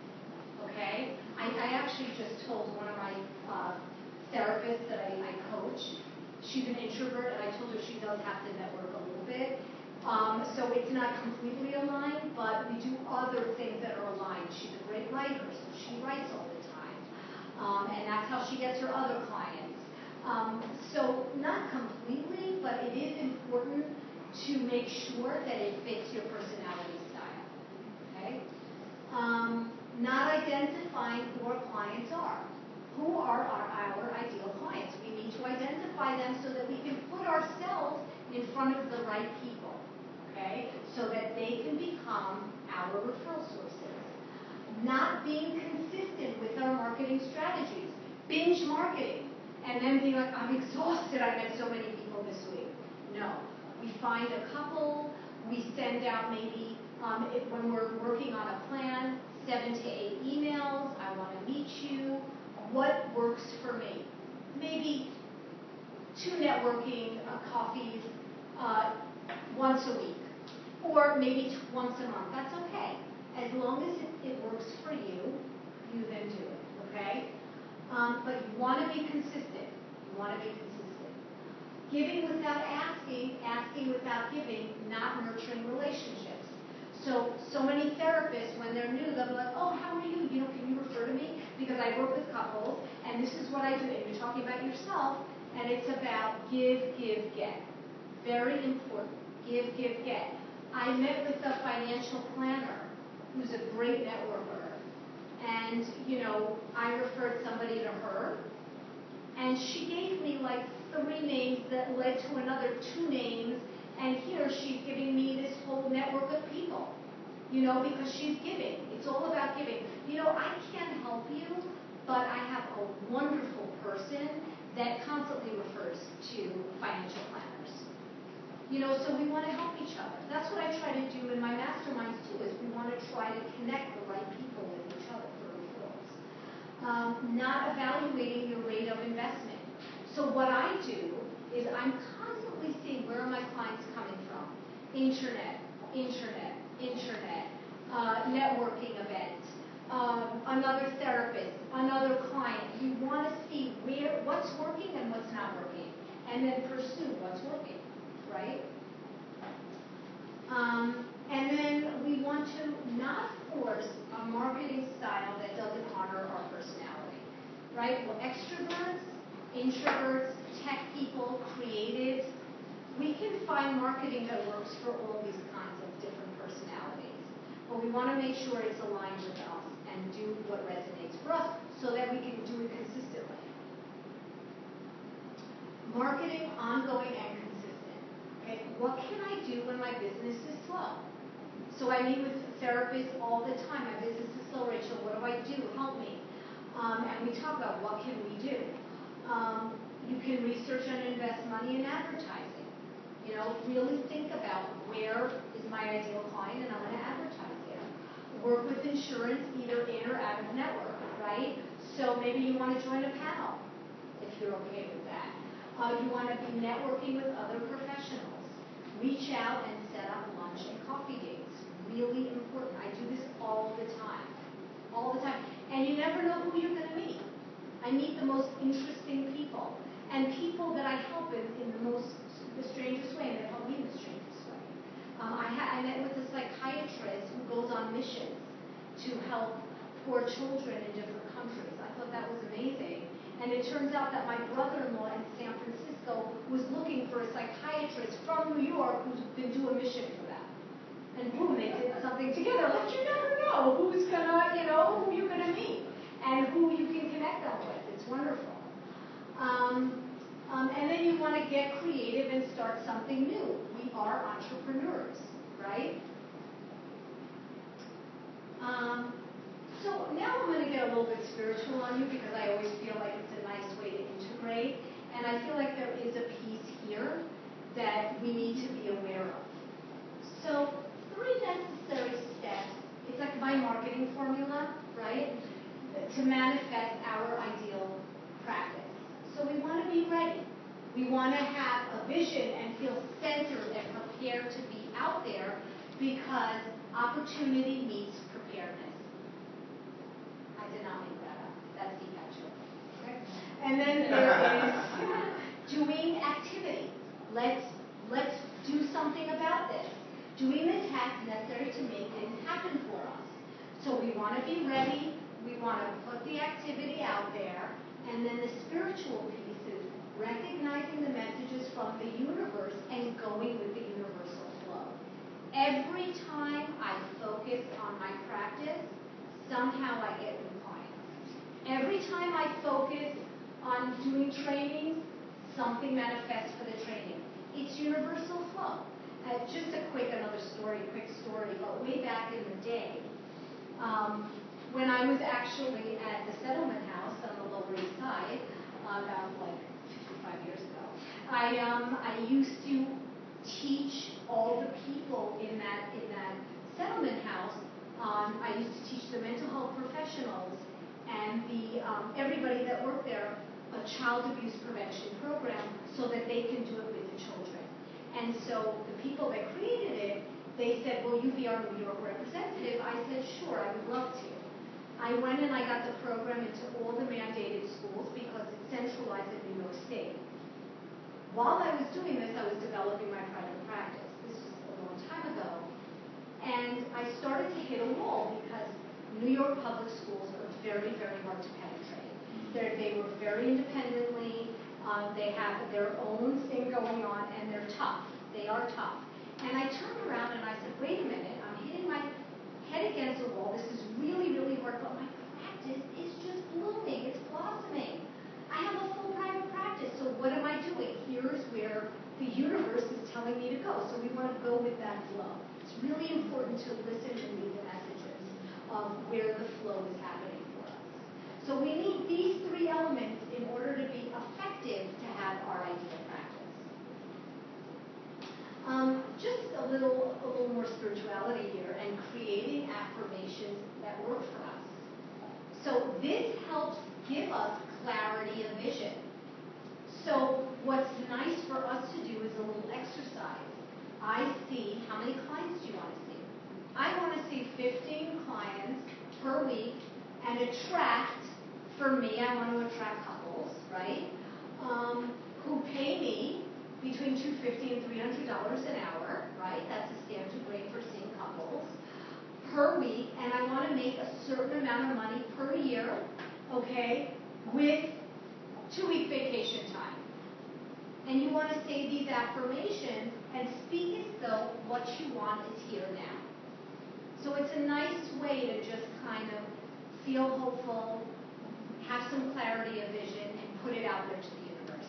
Speaker 6: Okay? I, I actually just told one of my uh, therapists that I, I coach, she's an introvert, and I told her she does have to network a little bit. Um, so it's not completely aligned, but we do other things that are aligned. She's a great writer, so she writes all the time. Um, and that's how she gets her other clients. Um, so not completely, but it is important to make sure that it fits your personality style. Okay? Um, not identifying who our clients are. Who are our, our ideal clients? We need to identify them so that we can put ourselves in front of the right people. Okay? So that they can become our referral sources. Not being consistent with our marketing strategies. Binge marketing. And then being like, I'm exhausted, I met so many people this week. No. We find a couple, we send out maybe, um, if, when we're working on a plan, seven to eight emails, I want to meet you, what works for me? Maybe two networking uh, coffees uh, once a week, or maybe t- once a month, that's okay. As long as it, it works for you, you then do it, okay? Um, but you want to be consistent, you want to be consistent. Giving without asking, asking without giving, not nurturing relationships. So, so many therapists, when they're new, they'll be like, oh, how are you? You know, can you refer to me? Because I work with couples, and this is what I do. And you're talking about yourself, and it's about give, give, get. Very important. Give, give, get. I met with a financial planner who's a great networker. And, you know, I referred somebody to her, and she gave me like three names that led to another two names, and here she's giving me this whole network of people, you know, because she's giving. It's all about giving. You know, I can't help you, but I have a wonderful person that constantly refers to financial planners. You know, so we want to help each other. That's what I try to do in my masterminds too, is we want to try to connect the right people with each other for referrals. Um, not evaluating your rate of investment. So what I do is I'm constantly seeing where are my clients coming from. Internet, internet, internet, uh, networking event, um, another therapist, another client. You want to see where what's working and what's not working, and then pursue what's working, right? Um, and then we want to not force a marketing style that doesn't honor our personality, right? Well, extroverts, introverts, tech people, creatives, we can find marketing that works for all these kinds of different personalities. But we want to make sure it's aligned with us and do what resonates for us so that we can do it consistently. Marketing, ongoing and consistent. Okay, what can I do when my business is slow? So I meet with therapists all the time. My business is slow, Rachel. What do I do? Help me. Um, and we talk about what can we do. Um, you can research and invest money in advertising. You know, really think about where is my ideal client and I'm going to advertise there. work with insurance either in or out of network, right? So maybe you want to join a panel, if you're okay with that. Uh, you want to be networking with other professionals. Reach out and set up lunch and coffee dates. Really important. I do this all the time. All the time. And you never know who you're going to meet. I meet the most interesting people. And people that I help in, in the most, the strangest way, and they help me in the strangest way. Um, I, ha- I met with a psychiatrist who goes on missions to help poor children in different countries. I thought that was amazing. And it turns out that my brother-in-law in San Francisco was looking for a psychiatrist from New York who's been doing a mission for them. And boom, they did something together. Like, you never know who's gonna, you know, who you're gonna meet and who you can connect them with. It's wonderful. Um, um, and then you want to get creative and start something new. We are entrepreneurs, right? Um, So now I'm going to get a little bit spiritual on you because I always feel like it's a nice way to integrate. And I feel like there is a piece here that we need to be aware of. So three necessary steps. It's like my marketing formula, right? To manifest our ideal practice. So we want to be ready. We want to have a vision and feel centered and prepared to be out there because opportunity meets preparedness. I did not make that up. That's DiCaprio. Okay? And then there is doing activity. Let's let's do something about this. Doing the tasks necessary to make things happen for us. So we want to be ready. We want to put the activity out there. And then the spiritual piece is recognizing the messages from the universe and going with the universal flow. Every time I focus on my practice, somehow I get new clients. Every time I focus on doing training, something manifests for the training. It's universal flow. Uh, just a quick, another story, quick story, but way back in the day, um, when I was actually at the Settlement House on the Lower East Side, uh, about like fifty-five years ago, I um, I used to teach all the people in that in that Settlement House. Um, I used to teach the mental health professionals and the um, everybody that worked there a child abuse prevention program so that they can do it with the children. And so the people that created it, they said, "Will you be our New York representative?" I said, "Sure, I would love to." I went and I got the program into all the mandated schools because it's centralized in New York State. While I was doing this, I was developing my private practice. This was a long time ago. And I started to hit a wall because New York public schools are very, very hard to penetrate. They're, they work very independently. Um, they have their own thing going on, and they're tough. They are tough. And I turned around and I said, wait a minute, I'm hitting my head against the wall. This is really, really hard, but my practice is just blooming. It's blossoming. I have a full private practice, so what am I doing? Here's where the universe is telling me to go. So we want to go with that flow. It's really important to listen and read the messages of where the flow is happening for us. So we need these three elements in order to be effective to have our ideal practice. Um, just a little, a little more spirituality here and creating affirmations that work for us. So this helps give us clarity of vision. So what's nice for us to do is a little exercise. I see, how many clients do you want to see? I want to see fifteen clients per week and attract, for me, I want to attract couples, right, um, who pay me between two hundred fifty dollars and three hundred dollars an hour, right? That's a standard rate for seeing couples per week, and I want to make a certain amount of money per year, okay, with two-week vacation time. And you want to say these affirmations and speak as though what you want is here now. So it's a nice way to just kind of feel hopeful, have some clarity of vision, and put it out there to the universe.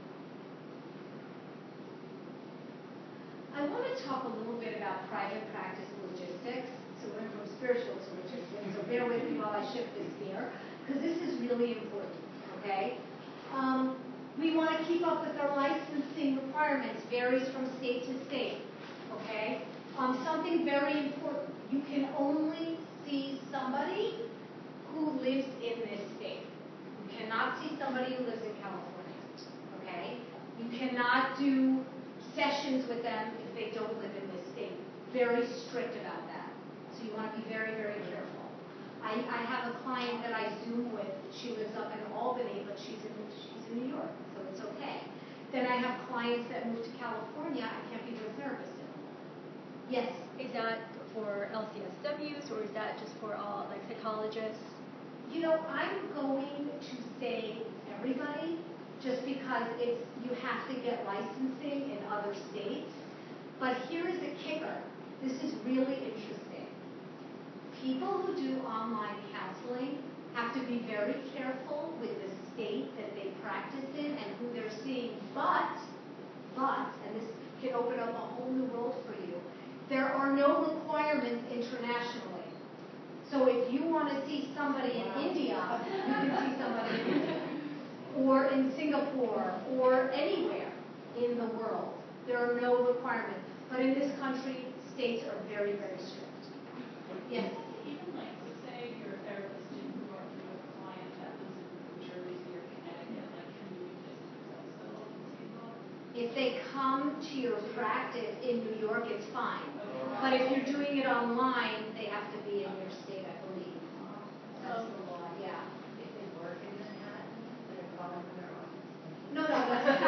Speaker 6: I want to talk a little bit about private practice logistics. So we went from spiritual to logistics. So bear with me while I shift this gear, because this is really important, okay? Um, we want to keep up with our licensing requirements. Varies from state to state, okay? Um, something very important. You can only see somebody who lives in this state. You cannot see somebody who lives in California, okay? You cannot do sessions with them if they don't live in this state. Very strict about that. So you want to be very, very careful. I, I have a client that I Zoom with. She lives up in Albany, but she's in, she's in New York, so it's okay. Then I have clients that move to California. I can't be their therapist anymore. Yes?
Speaker 12: Is that for L C S Ws or is that just for all, like, psychologists?
Speaker 6: You know, I'm going to say everybody, just because it's you have to get licensing in other states. But here is the kicker. This is really interesting. People who do online counseling have to be very careful with the state that they practice in and who they're seeing. But, but, and this can open up a whole new world for you, there are no requirements internationally. So if you want to see somebody in India, you can see somebody in India. Or in Singapore, or anywhere in the world. There are no requirements. But in this country, states are very, very strict. Yes?
Speaker 4: Even like, let's say you're a therapist in New York, you have a client that lives in New Jersey or Connecticut, like, can you do business still on the same level?
Speaker 6: If they come to your practice in New York, it's fine. But if you're doing it online, they have to be in your state, I believe. That's the law, yeah.
Speaker 5: If they work in Manhattan, they're calling from their office.
Speaker 6: No, no,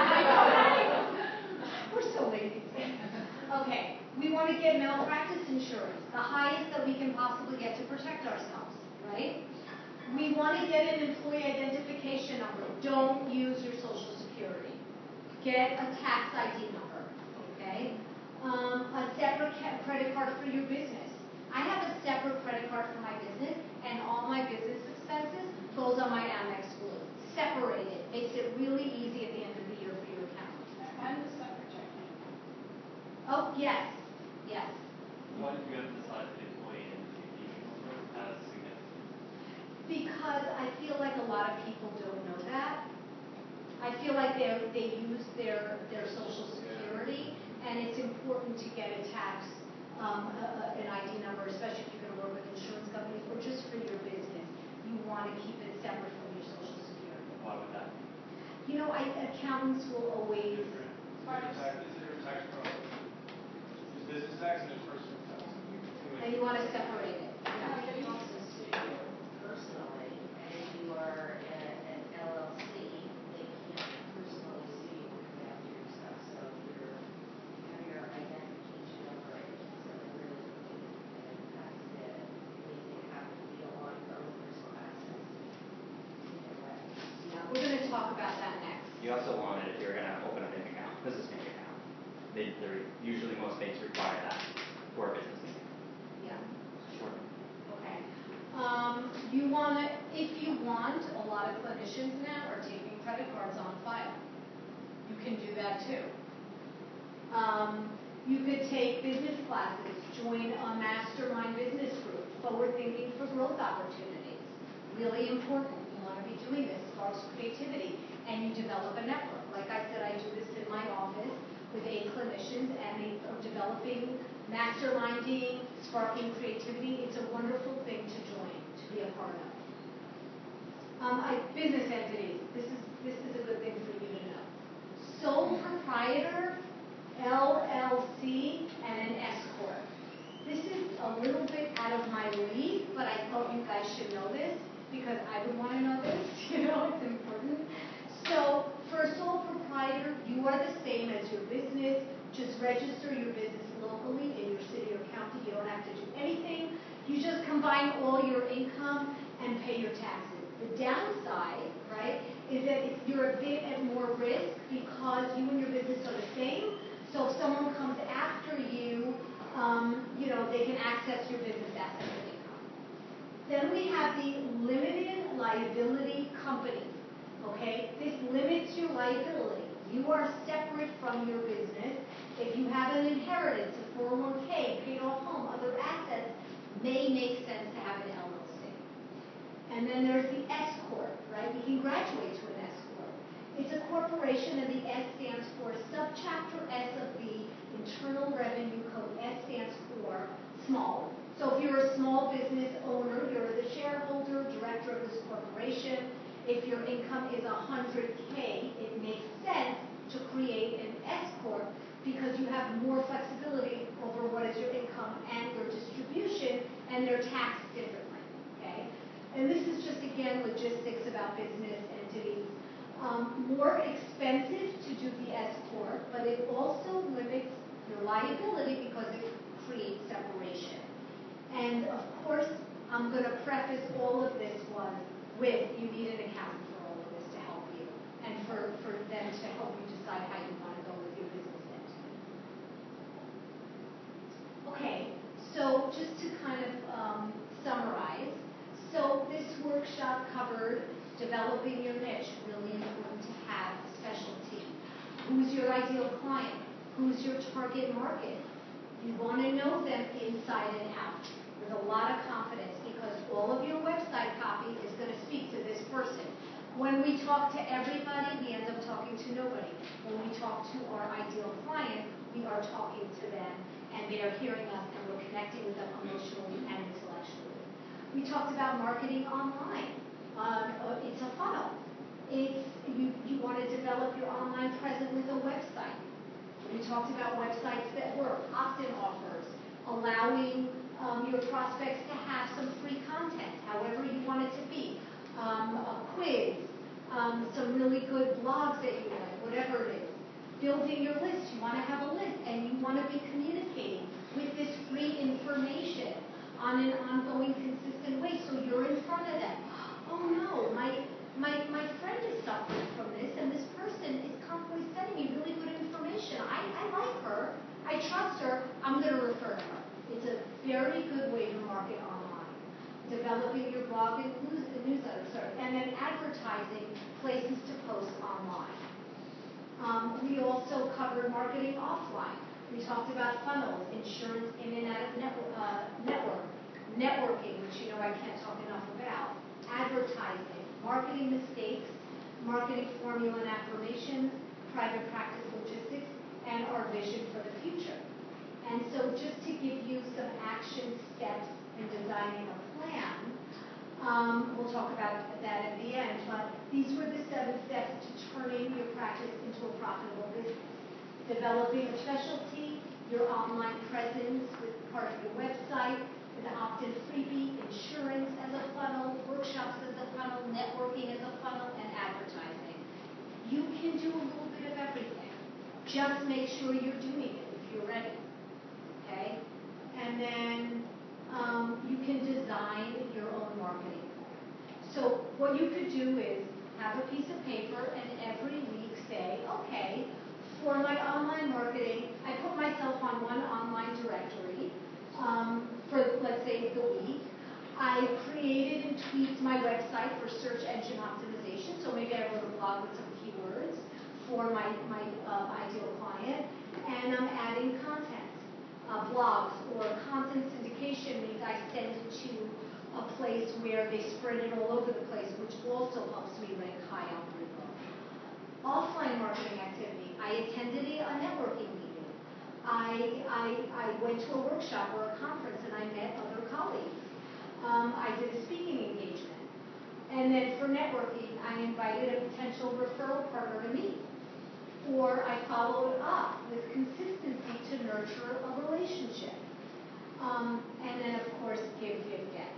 Speaker 6: no. We're so lazy. Okay, we want to get malpractice insurance, the highest that we can possibly get to protect ourselves, right? We want to get an employee identification number. Don't use your social security. Get a tax I D number, okay? Um, a separate credit card for your business. I have a separate credit card for my business, and all my business expenses goes on my Amex Blue. Separated. Makes it really easy at the end of the year for your account.
Speaker 4: And the separate checking.
Speaker 6: Oh, yes. Yes.
Speaker 7: Why did you emphasize the employee identification number as significant?
Speaker 6: Because I feel like a lot of people don't know that. I feel like they they use their, their social security, and it's important to get a tax, um, a, a, an I D number, especially if you're going to work with insurance companies or just for your business. You want to keep it separate from your social security.
Speaker 7: Why would that be?
Speaker 6: You know, I, accountants will always.
Speaker 8: Is there a tax problem? Is business tax and is personal tax?
Speaker 6: And you want to separate it.
Speaker 5: Yeah, they can also sue you personally, and if you are a, an L L C, they can't personally sue you for after your stuff. So if you're, you have your identification number, it's something really important, and that's it. They have to be on your own personal assets. Either way.
Speaker 6: Yeah, we're going to talk about that next.
Speaker 13: You also want it if you're going to open a bank account, business bank account. They, they're usually most banks require that for a business bank account.
Speaker 6: Yeah.
Speaker 13: Sure.
Speaker 6: Okay. Um, you want to, if you want, a lot of clinicians now are taking credit cards on file. You can do that too. Um, you could take business classes, join a mastermind business group, forward thinking for growth opportunities. Really important. You want to be doing this. Sparks creativity. And you develop a network. Like I said, I do this in my office with eight clinicians, and they are developing, masterminding, sparking creativity. It's a wonderful thing to join, to be a part of. Um, I, business entities. This is this is a good thing for you to know. Sole proprietor, L L C, and an S corp. This is a little bit out of my league, but I thought you guys should know this because I would want to know this. You know, it's important. So for a sole proprietor, you are the same as your business. Just register your business locally in your city or county. You don't have to do anything. You just combine all your income and pay your taxes. The downside, right, is that if you're a bit at more risk because you and your business are the same. So if someone comes after you, um, you know, they can access your business assets and income. Then we have the limited liability company. Okay, this limits your liability. You are separate from your business. If you have an inheritance, a four oh one k, paid off home, other assets, may make sense to have an L L C. And then there's the S corp, right? We can graduate to an S corp. It's a corporation, and the S stands for subchapter S of the Internal Revenue Code. S stands for small. So if you're a small business owner, you're the shareholder, director of this corporation, if your income is one hundred K, it makes sense to create an S corp because you have more flexibility over what is your income and your distribution, and they're taxed differently, okay? And this is just, again, logistics about business entities. Um, more expensive to do the S corp, but it also limits your liability because it creates separation. And of course, I'm going to preface all of this one with you need an accountant for all of this to help you, and for, for them to help you decide how you want to go with your business entity. Okay, so just to kind of um, summarize, so this workshop covered developing your niche, really important to have a specialty. Who's your ideal client? Who's your target market? You want to know them inside and out with a lot of confidence because all of your website copy is going to speak to this person. When we talk to everybody, we end up talking to nobody. When we talk to our ideal client, we are talking to them and they are hearing us and we're connecting with them emotionally and intellectually. We talked about marketing online. Um, it's a funnel. It's, you, you want to develop your online presence with a website. We talked about websites that work, opt-in offers, allowing um, your prospects to have some free content, however you want it to be, um, a quiz, um, some really good blogs that you like, whatever it is. Building your list, you want to have a list, and you want to be communicating with this free information on an ongoing, consistent way, so you're in front of them. Oh no, my my my friend is suffering from this, and this person is constantly sending me really good information. I, I like her, I trust her, I'm going to refer to her. It's a very good way to market online. Developing your blog and news, newsletter, sorry, and then advertising places to post online. Um, we also covered marketing offline. We talked about funnels, insurance in and out of network, uh, network, networking, which you know I can't talk enough about, advertising, marketing mistakes, marketing formula and affirmations, private practice logistics, and our vision for the future. And so just to give you some action steps in designing a plan, um, we'll talk about that at the end, but these were the seven steps to turning your practice into a profitable business. Developing a specialty, your online presence with part of your website, an opt-in freebie, insurance as a funnel, workshops as a funnel, networking as a funnel, and advertising. You can do a little bit of everything. Just make sure you're doing it if you're ready. Okay? And then um, you can design your own marketing plan. So what you could do is have a piece of paper and every week say, okay, for my online marketing, I put myself on one online directory um, for, let's say, the week. I created and tweaked my website for search engine optimization. So maybe I wrote a blog with some keywords for my, my um, ideal client. And I'm adding content. Uh, blogs or content syndication means I send it to a place where they spread it all over the place, which also helps me rank high on Google. Offline marketing activity. I attended a, a networking meeting. I, I, I went to a workshop or a conference and I met other colleagues. Um, I did a speaking engagement. And then for networking, I invited a potential referral partner to meet. Or I followed up with consistency to nurture a relationship. Um, and then, of course, give, give, get.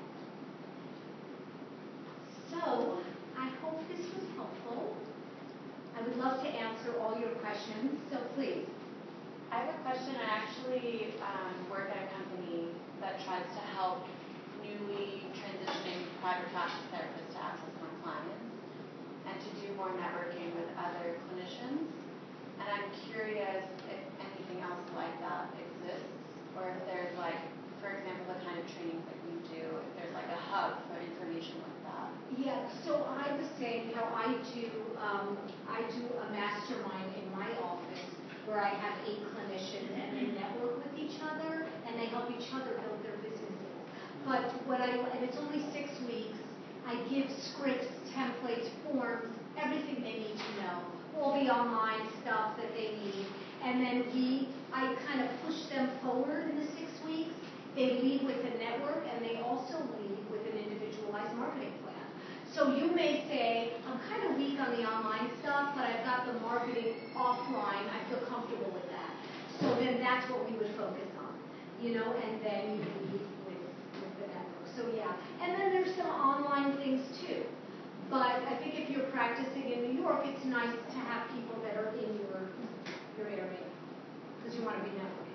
Speaker 6: So, I hope this was helpful. I would love to answer all your questions, so please.
Speaker 11: I have a question. I actually um, work at a company that tries to help newly transitioning private practice therapists to access more clients and to do more networking with other clinicians. And I'm curious if anything else like that exists, or if there's like, for example, the kind of trainings that you do, if there's like a hub for information like that.
Speaker 6: Yeah, so I was saying how I do, um, I do a mastermind in my office where I have eight clinicians and they network with each other and they help each other build their businesses. But what I, and it's only six weeks, I give scripts, templates, forms, everything they need to know. All the online stuff that they need, and then we, I kind of push them forward in the six weeks They lead with a network, and they also lead with an individualized marketing plan. So you may say, I'm kind of weak on the online stuff, but I've got the marketing offline. I feel comfortable with that. So then that's what we would focus on, you know, and then you lead with, with the network. So yeah, and then there's some online things too. But I think if you're practicing in New York, it's nice to have people that are in your your area because you want to be networking.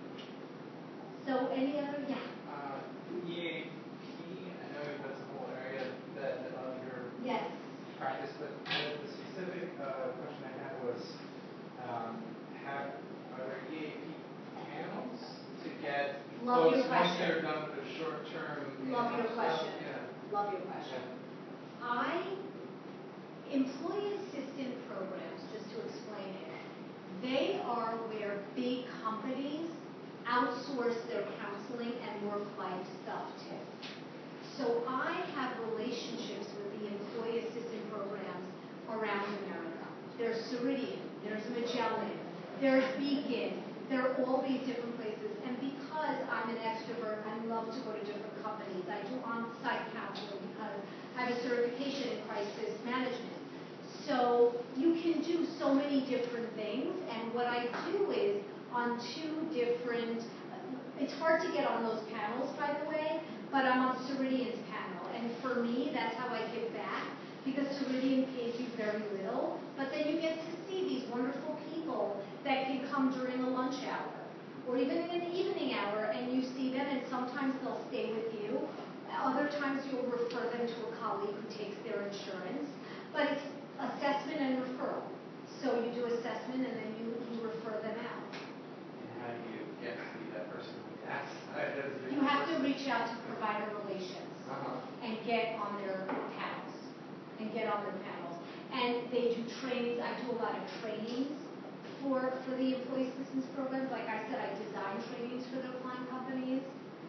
Speaker 6: So any other, yeah.
Speaker 8: Uh, E A P, I know that's a whole area that of your
Speaker 6: yes.
Speaker 8: practice, but the, the specific uh, question I had was, um, have are there E A P panels to get
Speaker 6: Love
Speaker 8: folks
Speaker 6: your question.
Speaker 8: once they're done with the short term?
Speaker 6: Love your question.
Speaker 8: Yeah.
Speaker 6: Love your question. Yeah. I employee assistant programs, just to explain it, they are where big companies outsource their counseling and work-life stuff to. So I have relationships with the employee assistant programs around America. There's Ceridian, there's Magellan, there's Beacon, there are all these different places. And because I'm an extrovert, I love to go to different companies. I do on-site counseling because I have a certification in crisis management. So you can do so many different things, and what I do is on two different, it's hard to get on those panels, by the way, but I'm on Ceridian's panel, and for me, that's how I give back, because Ceridian pays you very little, but then you get to see these wonderful people that can come during the lunch hour, or even in the evening hour, and you see them, and sometimes they'll stay with you. Other times you'll refer them to a colleague who takes their insurance, but it's assessment and referral. So you do assessment and then you, you refer them out.
Speaker 8: And how do you get to be that person who asks?
Speaker 6: You have to reach out to provider relations
Speaker 8: uh-huh.
Speaker 6: and get on their panels. And get on their panels. And they do trainings. I do a lot of trainings for, for the employee assistance programs. Like I said, I design trainings for the client companies.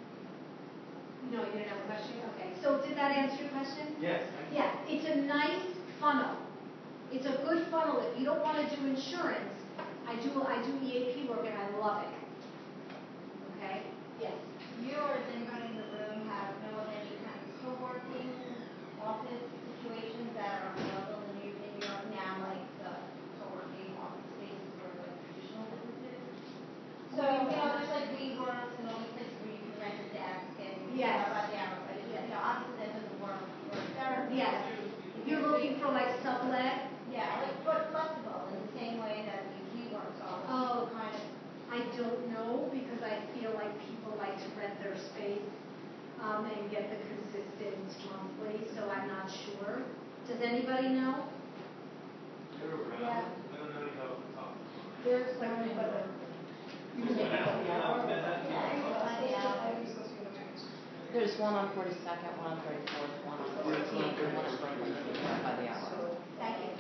Speaker 6: No, you didn't have a question? Okay. So did that answer your question?
Speaker 8: Yes.
Speaker 6: Yeah. It's a nice funnel. It's a good funnel. If you don't want to do insurance, I do I do E A P work and I love it. Okay? Yes.
Speaker 14: You or does anybody in the room have know of any kind of co-working office situations that are available in New in New York now, like the co-working office spaces for like traditional businesses? So you know, there's like WeWorks and all these places where you can rent a desk and
Speaker 6: yes.
Speaker 14: you know, about the hours. But yes. You know, obviously that doesn't work for therapy.
Speaker 6: Yes. You're looking for like sublet?
Speaker 14: Yeah, like but flexible in the same way that the WeWorks are.
Speaker 6: Oh,
Speaker 14: kind of.
Speaker 6: I don't know because I feel like people like to rent their space um, and get the consistent monthly, so I'm not sure. Does anybody know?
Speaker 7: They're around.
Speaker 6: Yeah.
Speaker 7: I don't know any how to talk.
Speaker 6: There's one, but
Speaker 7: You can make up the hour.
Speaker 15: There's one on forty-second, one on thirty-fourth, one on fourteenth, and one on Brooklyn by the hour.
Speaker 6: Thank you.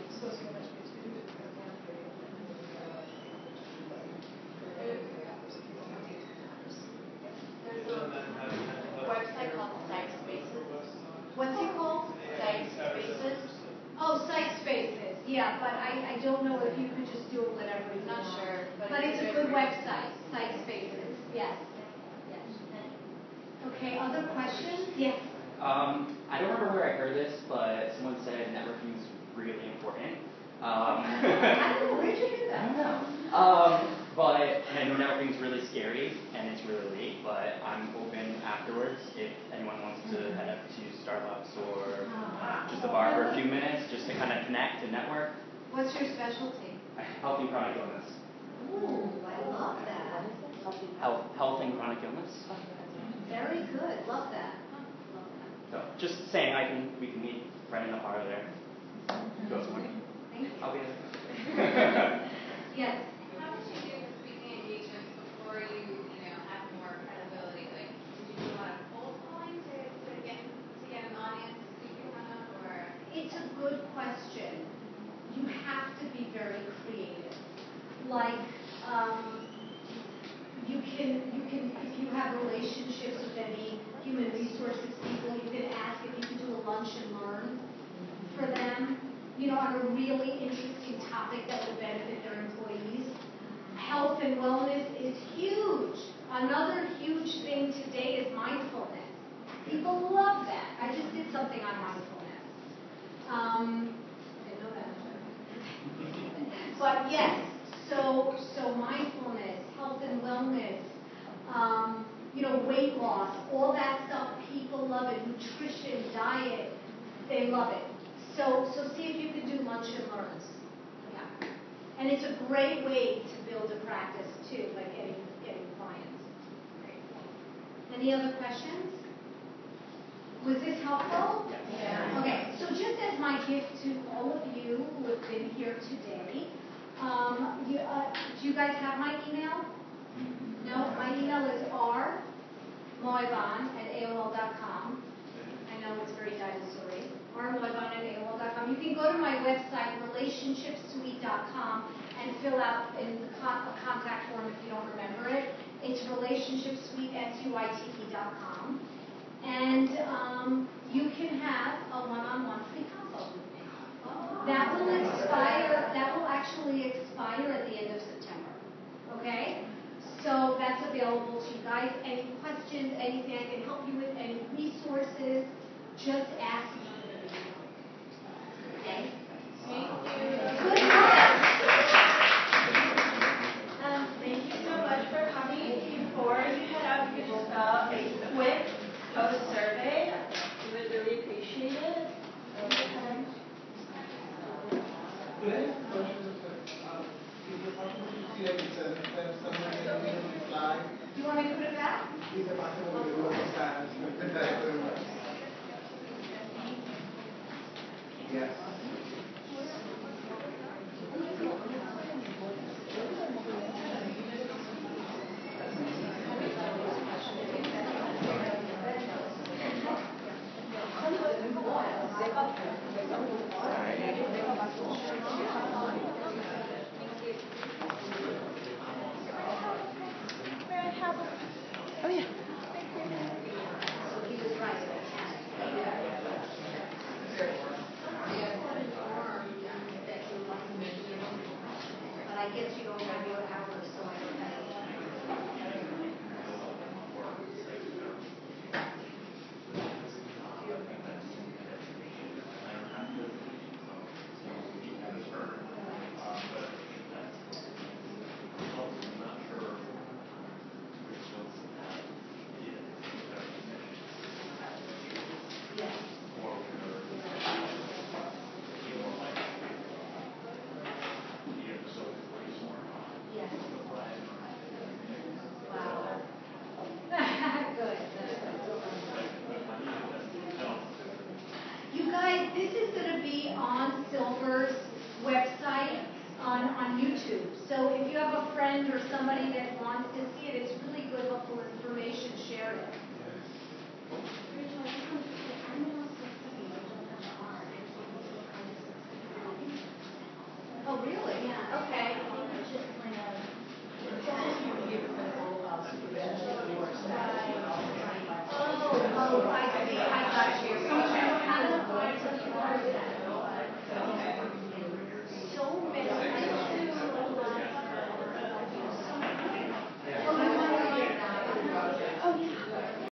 Speaker 11: There's a website called Psych Spaces.
Speaker 6: What's it called?
Speaker 11: Psych Spaces.
Speaker 6: Oh, Psych Spaces. Yeah, but I, I don't know if you could just do it whatever you
Speaker 11: Not
Speaker 6: want.
Speaker 11: sure, but,
Speaker 6: But
Speaker 11: it's
Speaker 6: it's a good website, Psych Spaces. Yes. Yes. Okay, other questions? Yes.
Speaker 13: Um, I don't remember where I heard this, but someone said networking is really important. Um,
Speaker 6: I don't know, where did you hear that?
Speaker 13: I don't know. Um, but, and I know networking is really scary, and it's really late, but I'm open afterwards if anyone wants to head up to Starbucks or just a bar for a few minutes, just to kind of connect and network.
Speaker 6: What's your specialty?
Speaker 13: Health and chronic illness.
Speaker 6: Ooh, I love that.
Speaker 13: Health, health and chronic illness.
Speaker 6: Very good. Love that. Love that.
Speaker 13: So, just saying, I can, we can meet right in the parlor there. Go somewhere.
Speaker 6: Thank you.
Speaker 13: I'll be there.
Speaker 6: Yes.
Speaker 11: How did you do the speaking engagements before you, you know, have more credibility? Like, did you do a lot of cold calling to, to get to get an audience to speak in front of, or?
Speaker 6: It's a good question. You have to be very creative. Like, um, you can, you can, if you have relationships with any human resources people, you can ask if you can do a lunch and learn for them, you know, on a really interesting topic that would benefit their employees. health and wellness is huge. Another huge thing today is mindfulness. People love that. I just did something on mindfulness. Um, I didn't know that. But yes, so so mindfulness, health and wellness, um, you know, weight loss, all that stuff, people love it. Nutrition, diet, they love it. So so see if you can do lunch and learns. Yeah. And it's a great way to build a practice too, like getting getting clients. Great. Any other questions? Was this helpful?
Speaker 11: Yeah.
Speaker 6: Okay, so just as my gift to all of you who have been here today, um, you, uh, do you guys have my email? No, my email is r moivan at A O L dot com. I know it's very dinosaur-y. r moivan at A O L dot com. You can go to my website, relationship suite dot com, and fill out in the con- a contact form if you don't remember it. It's relationship suite dot com. And um, you can have a one-on-one free consult with me. That will expire, that will actually expire at the end of September. Okay? So that's available to you guys. Any questions, anything I can help you with, any resources, just ask me. Okay?
Speaker 11: Thank you.
Speaker 6: Good luck.
Speaker 4: Um, thank you so much for coming. Before you head out, you could just fill out a quick post survey. We would really appreciate it.
Speaker 9: Could I ask a question? Um, is it possible to see like it's a step somewhere in the slide?
Speaker 6: Do you want me to put it back?
Speaker 9: Is it possible to do it fast? Yes.
Speaker 15: Oh, yeah.
Speaker 6: He was right. But I guess you don't have your hours, so I don't know. You guys, this is going to be on Silver's website on, on YouTube. So if you have a friend or somebody that wants to see it, it's really good, helpful information. Share it. Oh, really?
Speaker 14: Yeah.
Speaker 6: Okay.
Speaker 14: It's just kind of.
Speaker 6: Oh, oh, I see. I got you. So you kind of.